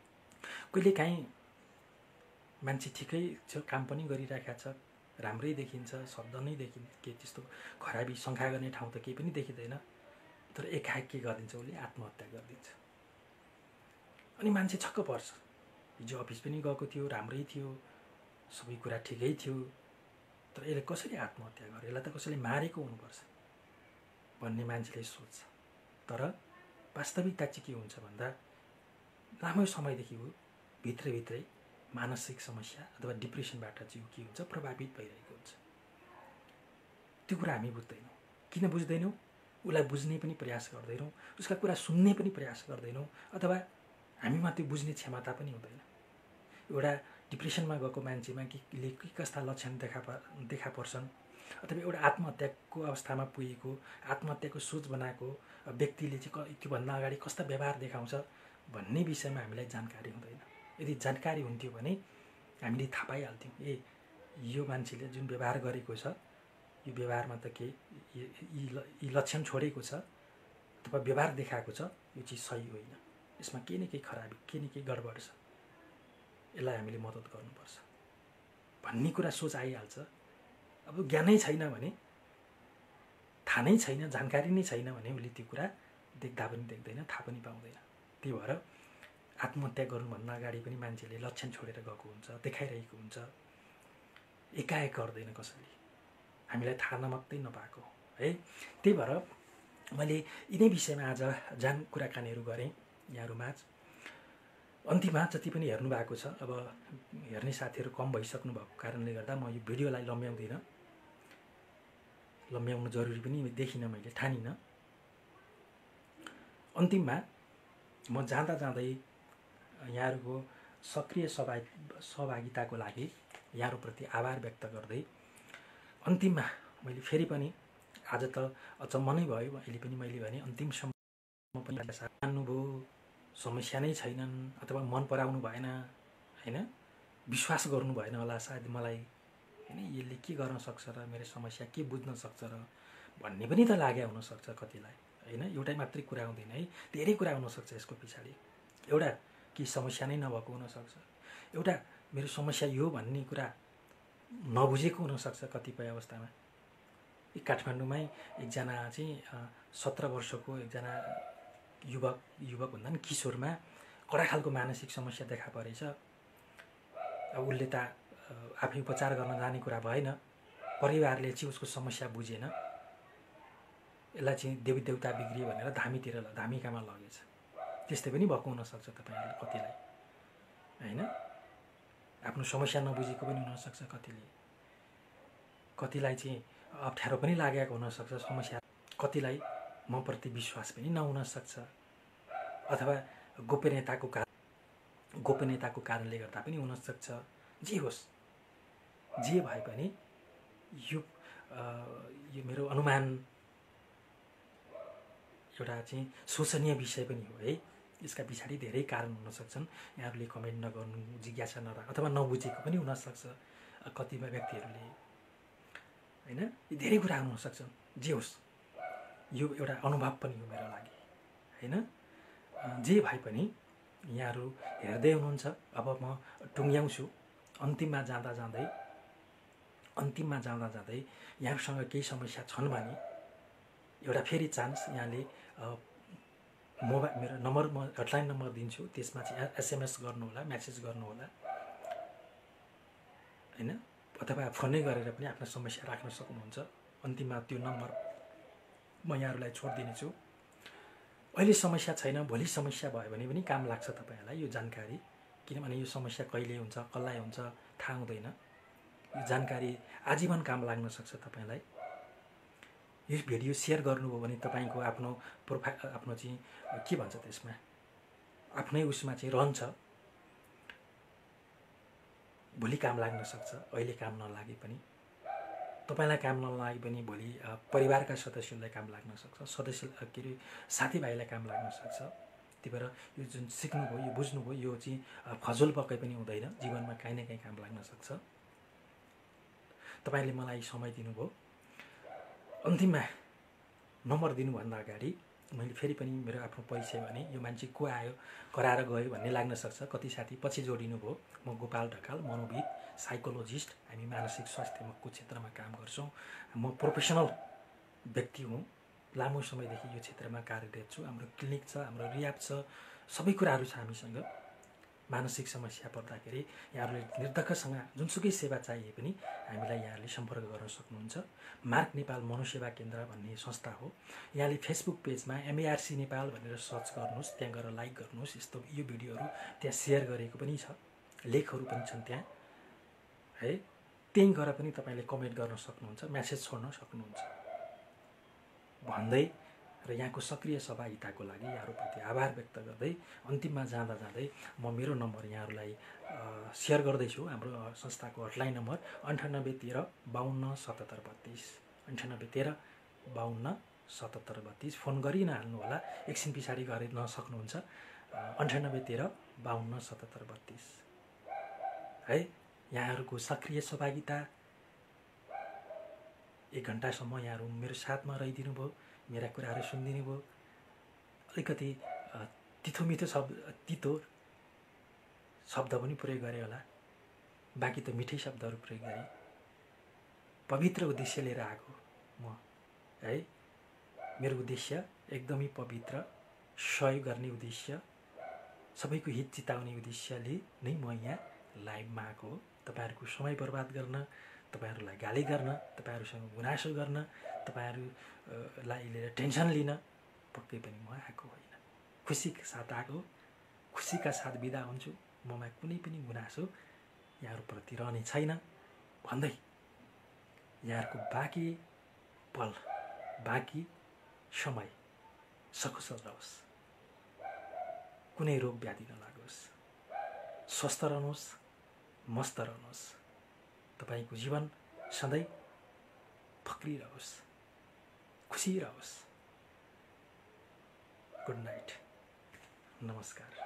कहिलेकाहीँ मान्छे ठिकै छ, काम पनि गरिरहेको छ, राम्रै देखिन्छ, शब्द नै देखिन्छ, के त्यस्तो खराबी शङ्का गर्ने ठाउँ त केही पनि देखिँदैन। तर एकाएक के गरिदिन्छ, उसले आत्महत्या गरिदिन्छ। अनि मान्छे छक्क पर्छ। हिजो अफिस पनि गएको थियो, राम्रै थियो, सबै कुरा ठिकै थियो, तर यसले कसरी आत्महत्या गर्यो, यसलाई त कसैले मारेको हुनुपर्छ भन्ने मान्छेले सोच्छ। तर वास्तविकता चाहिँ के हुन्छ भन्दा लामो समयदेखि ऊ भित्रभित्रै मानसिक समस्या अथवा डिप्रेसनबाट चाहिँ ऊ के हुन्छ, प्रभावित भइरहेको हुन्छ। त्यो कुरा हामी बुझ्दैनौँ। किन बुझ्दैनौँ? उसलाई बुझ्ने पनि प्रयास गर्दैनौँ, उसका कुरा सुन्ने पनि प्रयास गर्दैनौँ, अथवा हामीमा त्यो बुझ्ने क्षमता पनि हुँदैन। एउटा डिप्रेसनमा गएको मान्छेमा के कस्ता लक्षण देखा पर्छन्, अथवा एउटा आत्महत्याको अवस्थामा पुगेको, आत्महत्याको सोच बनाएको व्यक्तिले चाहिँ त्योभन्दा अगाडि कस्ता व्यवहार देखाउँछ भन्ने विषयमा हामीलाई जानकारी हुँदैन। यदि जानकारी हुन्थ्यो भने हामीले थाहा पाइहाल्थ्यौँ, ए यो मान्छेले जुन व्यवहार गरेको छ, यो व्यवहारमा त के यी लक्षण छोडेको छ अथवा व्यवहार देखाएको छ, यो चिज सही होइन, यसमा केही न केही खराबी, केही न केही गडबड छ, यसलाई हामीले मद्दत गर्नुपर्छ भन्ने कुरा सोच आइहाल्छ। अब ज्ञानै छैन भने, थाहा नै छैन, जानकारी नै छैन भने उसले त्यो कुरा देख्दा पनि देख्दैन, थाहा पनि पाउँदैन। त्यही भएर आत्महत्या गर्नुभन्दा अगाडि पनि मान्छेले लक्षण छोडेर गएको हुन्छ, देखाइरहेको हुन्छ, एकाएक गर्दैन कसैले, हामीलाई थाहा नमात्रै नपाएको है। त्यही भएर मैले यिनै विषयमा आज कुराकानीहरू गरेँ यहाँहरूमाझ। अन्तिममा जति पनि हेर्नु भएको छ, अब हेर्ने साथीहरू कम भइसक्नु भएको कारणले गर्दा म यो भिडियोलाई लम्ब्याउँदिनँ, लम्ब्याउनु जरुरी पनि देखिनँ, मैले ठानिनँ। अन्तिममा म जाँदा जाँदै यहाँहरूको सक्रिय सहभागिताको लागि यहाँहरूप्रति आभार व्यक्त गर्दै अन्तिममा मैले फेरि पनि, आज त अचम्म नै भयो, अहिले पनि मैले भने अन्तिमसम्म पनि जान्नुभयो, समस्या नै छैनन् अथवा मन पराउनु भएन होइन, विश्वास गर्नु भएन होला सायद मलाई होइन, यसले के गर्न सक्छ र मेरो समस्या के बुझ्न सक्छ र भन्ने पनि त लाग्यो हुनसक्छ कतिलाई होइन। एउटै मात्रै कुरा हुँदैन है, धेरै कुरा हुनसक्छ यसको पछाडि। एउटा कि समस्या नै नभएको हुनसक्छ, एउटा मेरो समस्या यो भन्ने कुरा नबुझेको हुनसक्छ कतिपय अवस्थामा। काठमाडौँमै एकजना चाहिँ 17 वर्षको एकजना युवक भन्दा पनि किशोरमा कडा खालको मानसिक समस्या देखा परेछ। अब उसले त आफै उपचार गर्न जाने कुरा भएन, परिवारले चाहिँ उसको समस्या बुझेन, यसलाई चाहिँ देवी देवता बिग्रियो भनेर धामिकामा लगेछ। त्यस्तै पनि भएको हुनसक्छ तपाईँहरूले कतिलाई होइन, आफ्नो समस्या नबुझेको पनि हुनसक्छ कतिलाई चाहिँ अप्ठ्यारो पनि लागेको हुनसक्छ समस्या, कतिलाई मप्रति विश्वास पनि नहुनसक्छ, अथवा गोपनीयताको कारणले गर्दा पनि हुनसक्छ। जे होस्, जे भए पनि यो मेरो अनुमान एउटा चाहिँ शोचनीय विषय पनि हो है। यसका पछाडि धेरै कारण हुन सक्छन्, यहाँहरूले कमेन्ट नगर्नु, जिज्ञासा नराख्नु अथवा नबुझेको पनि हुनसक्छ कतिपय व्यक्तिहरूले होइन, यी धेरै कुरा हुन सक्छन्। जे होस्, यो एउटा अनुभव पनि हो मेरो लागि होइन। जे भए पनि यहाँहरू हेर्दै हुनुहुन्छ, अब म टुङ्ग्याउँछु। अन्तिममा जाँदा जाँदै यहाँसँग केही समस्या छन् भने एउटा फेरि चान्स, यहाँले मेरो नम्बर, म हटलाइन नम्बर दिन्छु, त्यसमा चाहिँ SMS गर्नुहोला, म्यासेज गर्नुहोला होइन, अथवा फोनै गरेर पनि आफ्नो समस्या राख्न सक्नुहुन्छ। अन्तिममा त्यो नम्बर म यहाँहरूलाई छोडिदिनेछु। अहिले समस्या छैन, भोलि समस्या भयो भने पनि काम लाग्छ तपाईँहरूलाई यो जानकारी, किनभने यो समस्या कहिले हुन्छ, कसलाई हुन्छ थाहा हुँदैन। यो जानकारी आजीवन काम लाग्न सक्छ तपाईँलाई। यो भिडियो सेयर गर्नुभयो भने तपाईँको आफ्नो प्रोफाइल, आफ्नो चाहिँ के भन्छ त्यसमा, आफ्नै उसमा चाहिँ रहन्छ, भोलि काम लाग्न सक्छ। अहिले काम नलागे पनि, तपाईँलाई काम नलागे पनि भोलि परिवारका सदस्यलाई काम लाग्न सक्छ, साथीभाइलाई काम लाग्न सक्छ। त्यही भएर यो जुन सिक्नुभयो, यो बुझ्नुभयो, यो चाहिँ फजुल पक्कै पनि हुँदैन, जीवनमा काहीँ न काहीँ काम लाग्न सक्छ। तपाईँले मलाई समय दिनुभयो। अन्तिममा नम्बर दिनुभन्दा अगाडि मैले फेरि पनि मेरो आफ्नो परिचय भने यो मान्छे को आयो कराएर गयो भन्ने लाग्न सक्छ। कति साथी पछि जोडिनु भयो। म गोपाल ढकाल, मनोविद, साइकोलोजिस्ट। हामी मानसिक स्वास्थ्यको क्षेत्रमा काम गर्छौँ। म प्रोफेसनल व्यक्ति हुँ। लामो समयदेखि यो क्षेत्रमा कार्यरत छु। हाम्रो क्लिनिक छ, हाम्रो रियाब छ, सबै कुराहरू छ हामीसँग। मानसिक समस्या पर्दाखेरि यहाँहरूले निर्धक्कसँग जुनसुकै सेवा चाहिए पनि हामीलाई यहाँहरूले सम्पर्क गर्न सक्नुहुन्छ। मार्क नेपाल मनोसेवा केन्द्र भन्ने संस्था हो। यहाँले फेसबुक पेजमा MARC नेपाल भनेर सर्च गर्नुहोस्, त्यहाँ गएर लाइक गर्नुहोस्। यस्तो यो भिडियोहरू त्यहाँ सेयर गरेको पनि छ, लेखहरू पनि छन् त्यहाँ है। त्यहीँ गएर पनि तपाईँले कमेन्ट गर्न सक्नुहुन्छ, म्यासेज छोड्न सक्नुहुन्छ भन्दै र यहाँको सक्रिय सहभागिताको लागि यहाँहरूप्रति आभार व्यक्त गर्दै अन्तिममा जाँदा जाँदै म मेरो नम्बर यहाँहरूलाई सेयर गर्दैछु। हाम्रो संस्थाको हटलाइन नम्बर 9813 52 77 32, 9813 52 77 32। फोन गरि नहाल्नु होला, एकछिन पछाडि गर्न सक्नुहुन्छ। 9813 52 77 32 है। यहाँहरूको सक्रिय सहभागिता, 1 घन्टासम्म यहाँहरू मेरो साथमा रहिदिनु भयो, मेरा कुराहरू सुनिदिनु भयो। अलिकति तितो शब्द पनि प्रयोग गरेँ होला, बाँकी त मिठै शब्दहरू प्रयोग गरेँ। पवित्र उद्देश्य लिएर आएको म है। मेरो उद्देश्य एकदमै पवित्र, सहयोग गर्ने उद्देश्य, सबैको हित चिताउने उद्देश्यले नै म यहाँ लाइभमा आएको हो। तपाईँहरूको समय बर्बाद गर्न, तपाईँहरूलाई गाली गर्न, तपाईँहरूसँग गुनासो गर्न, तपाईँहरूलाई लिएर टेन्सन लिन पक्कै पनि म आएको होइन। खुसीका साथ आएको, खुसीका साथ बिदा हुन्छु। ममा कुनै पनि गुनासो यहाँहरूप्रति रहने छैन भन्दै यहाँहरूको बाँकी पल, बाँकी समय सकुशल रहोस्, कुनै रोग व्याधि नलागोस्, स्वस्थ रहनुहोस्, मस्त रहनुहोस्। तपाईँको जीवन सधैँ फक्रिरहोस्, खुसी रहोस्। गुड नाइट, नमस्कार।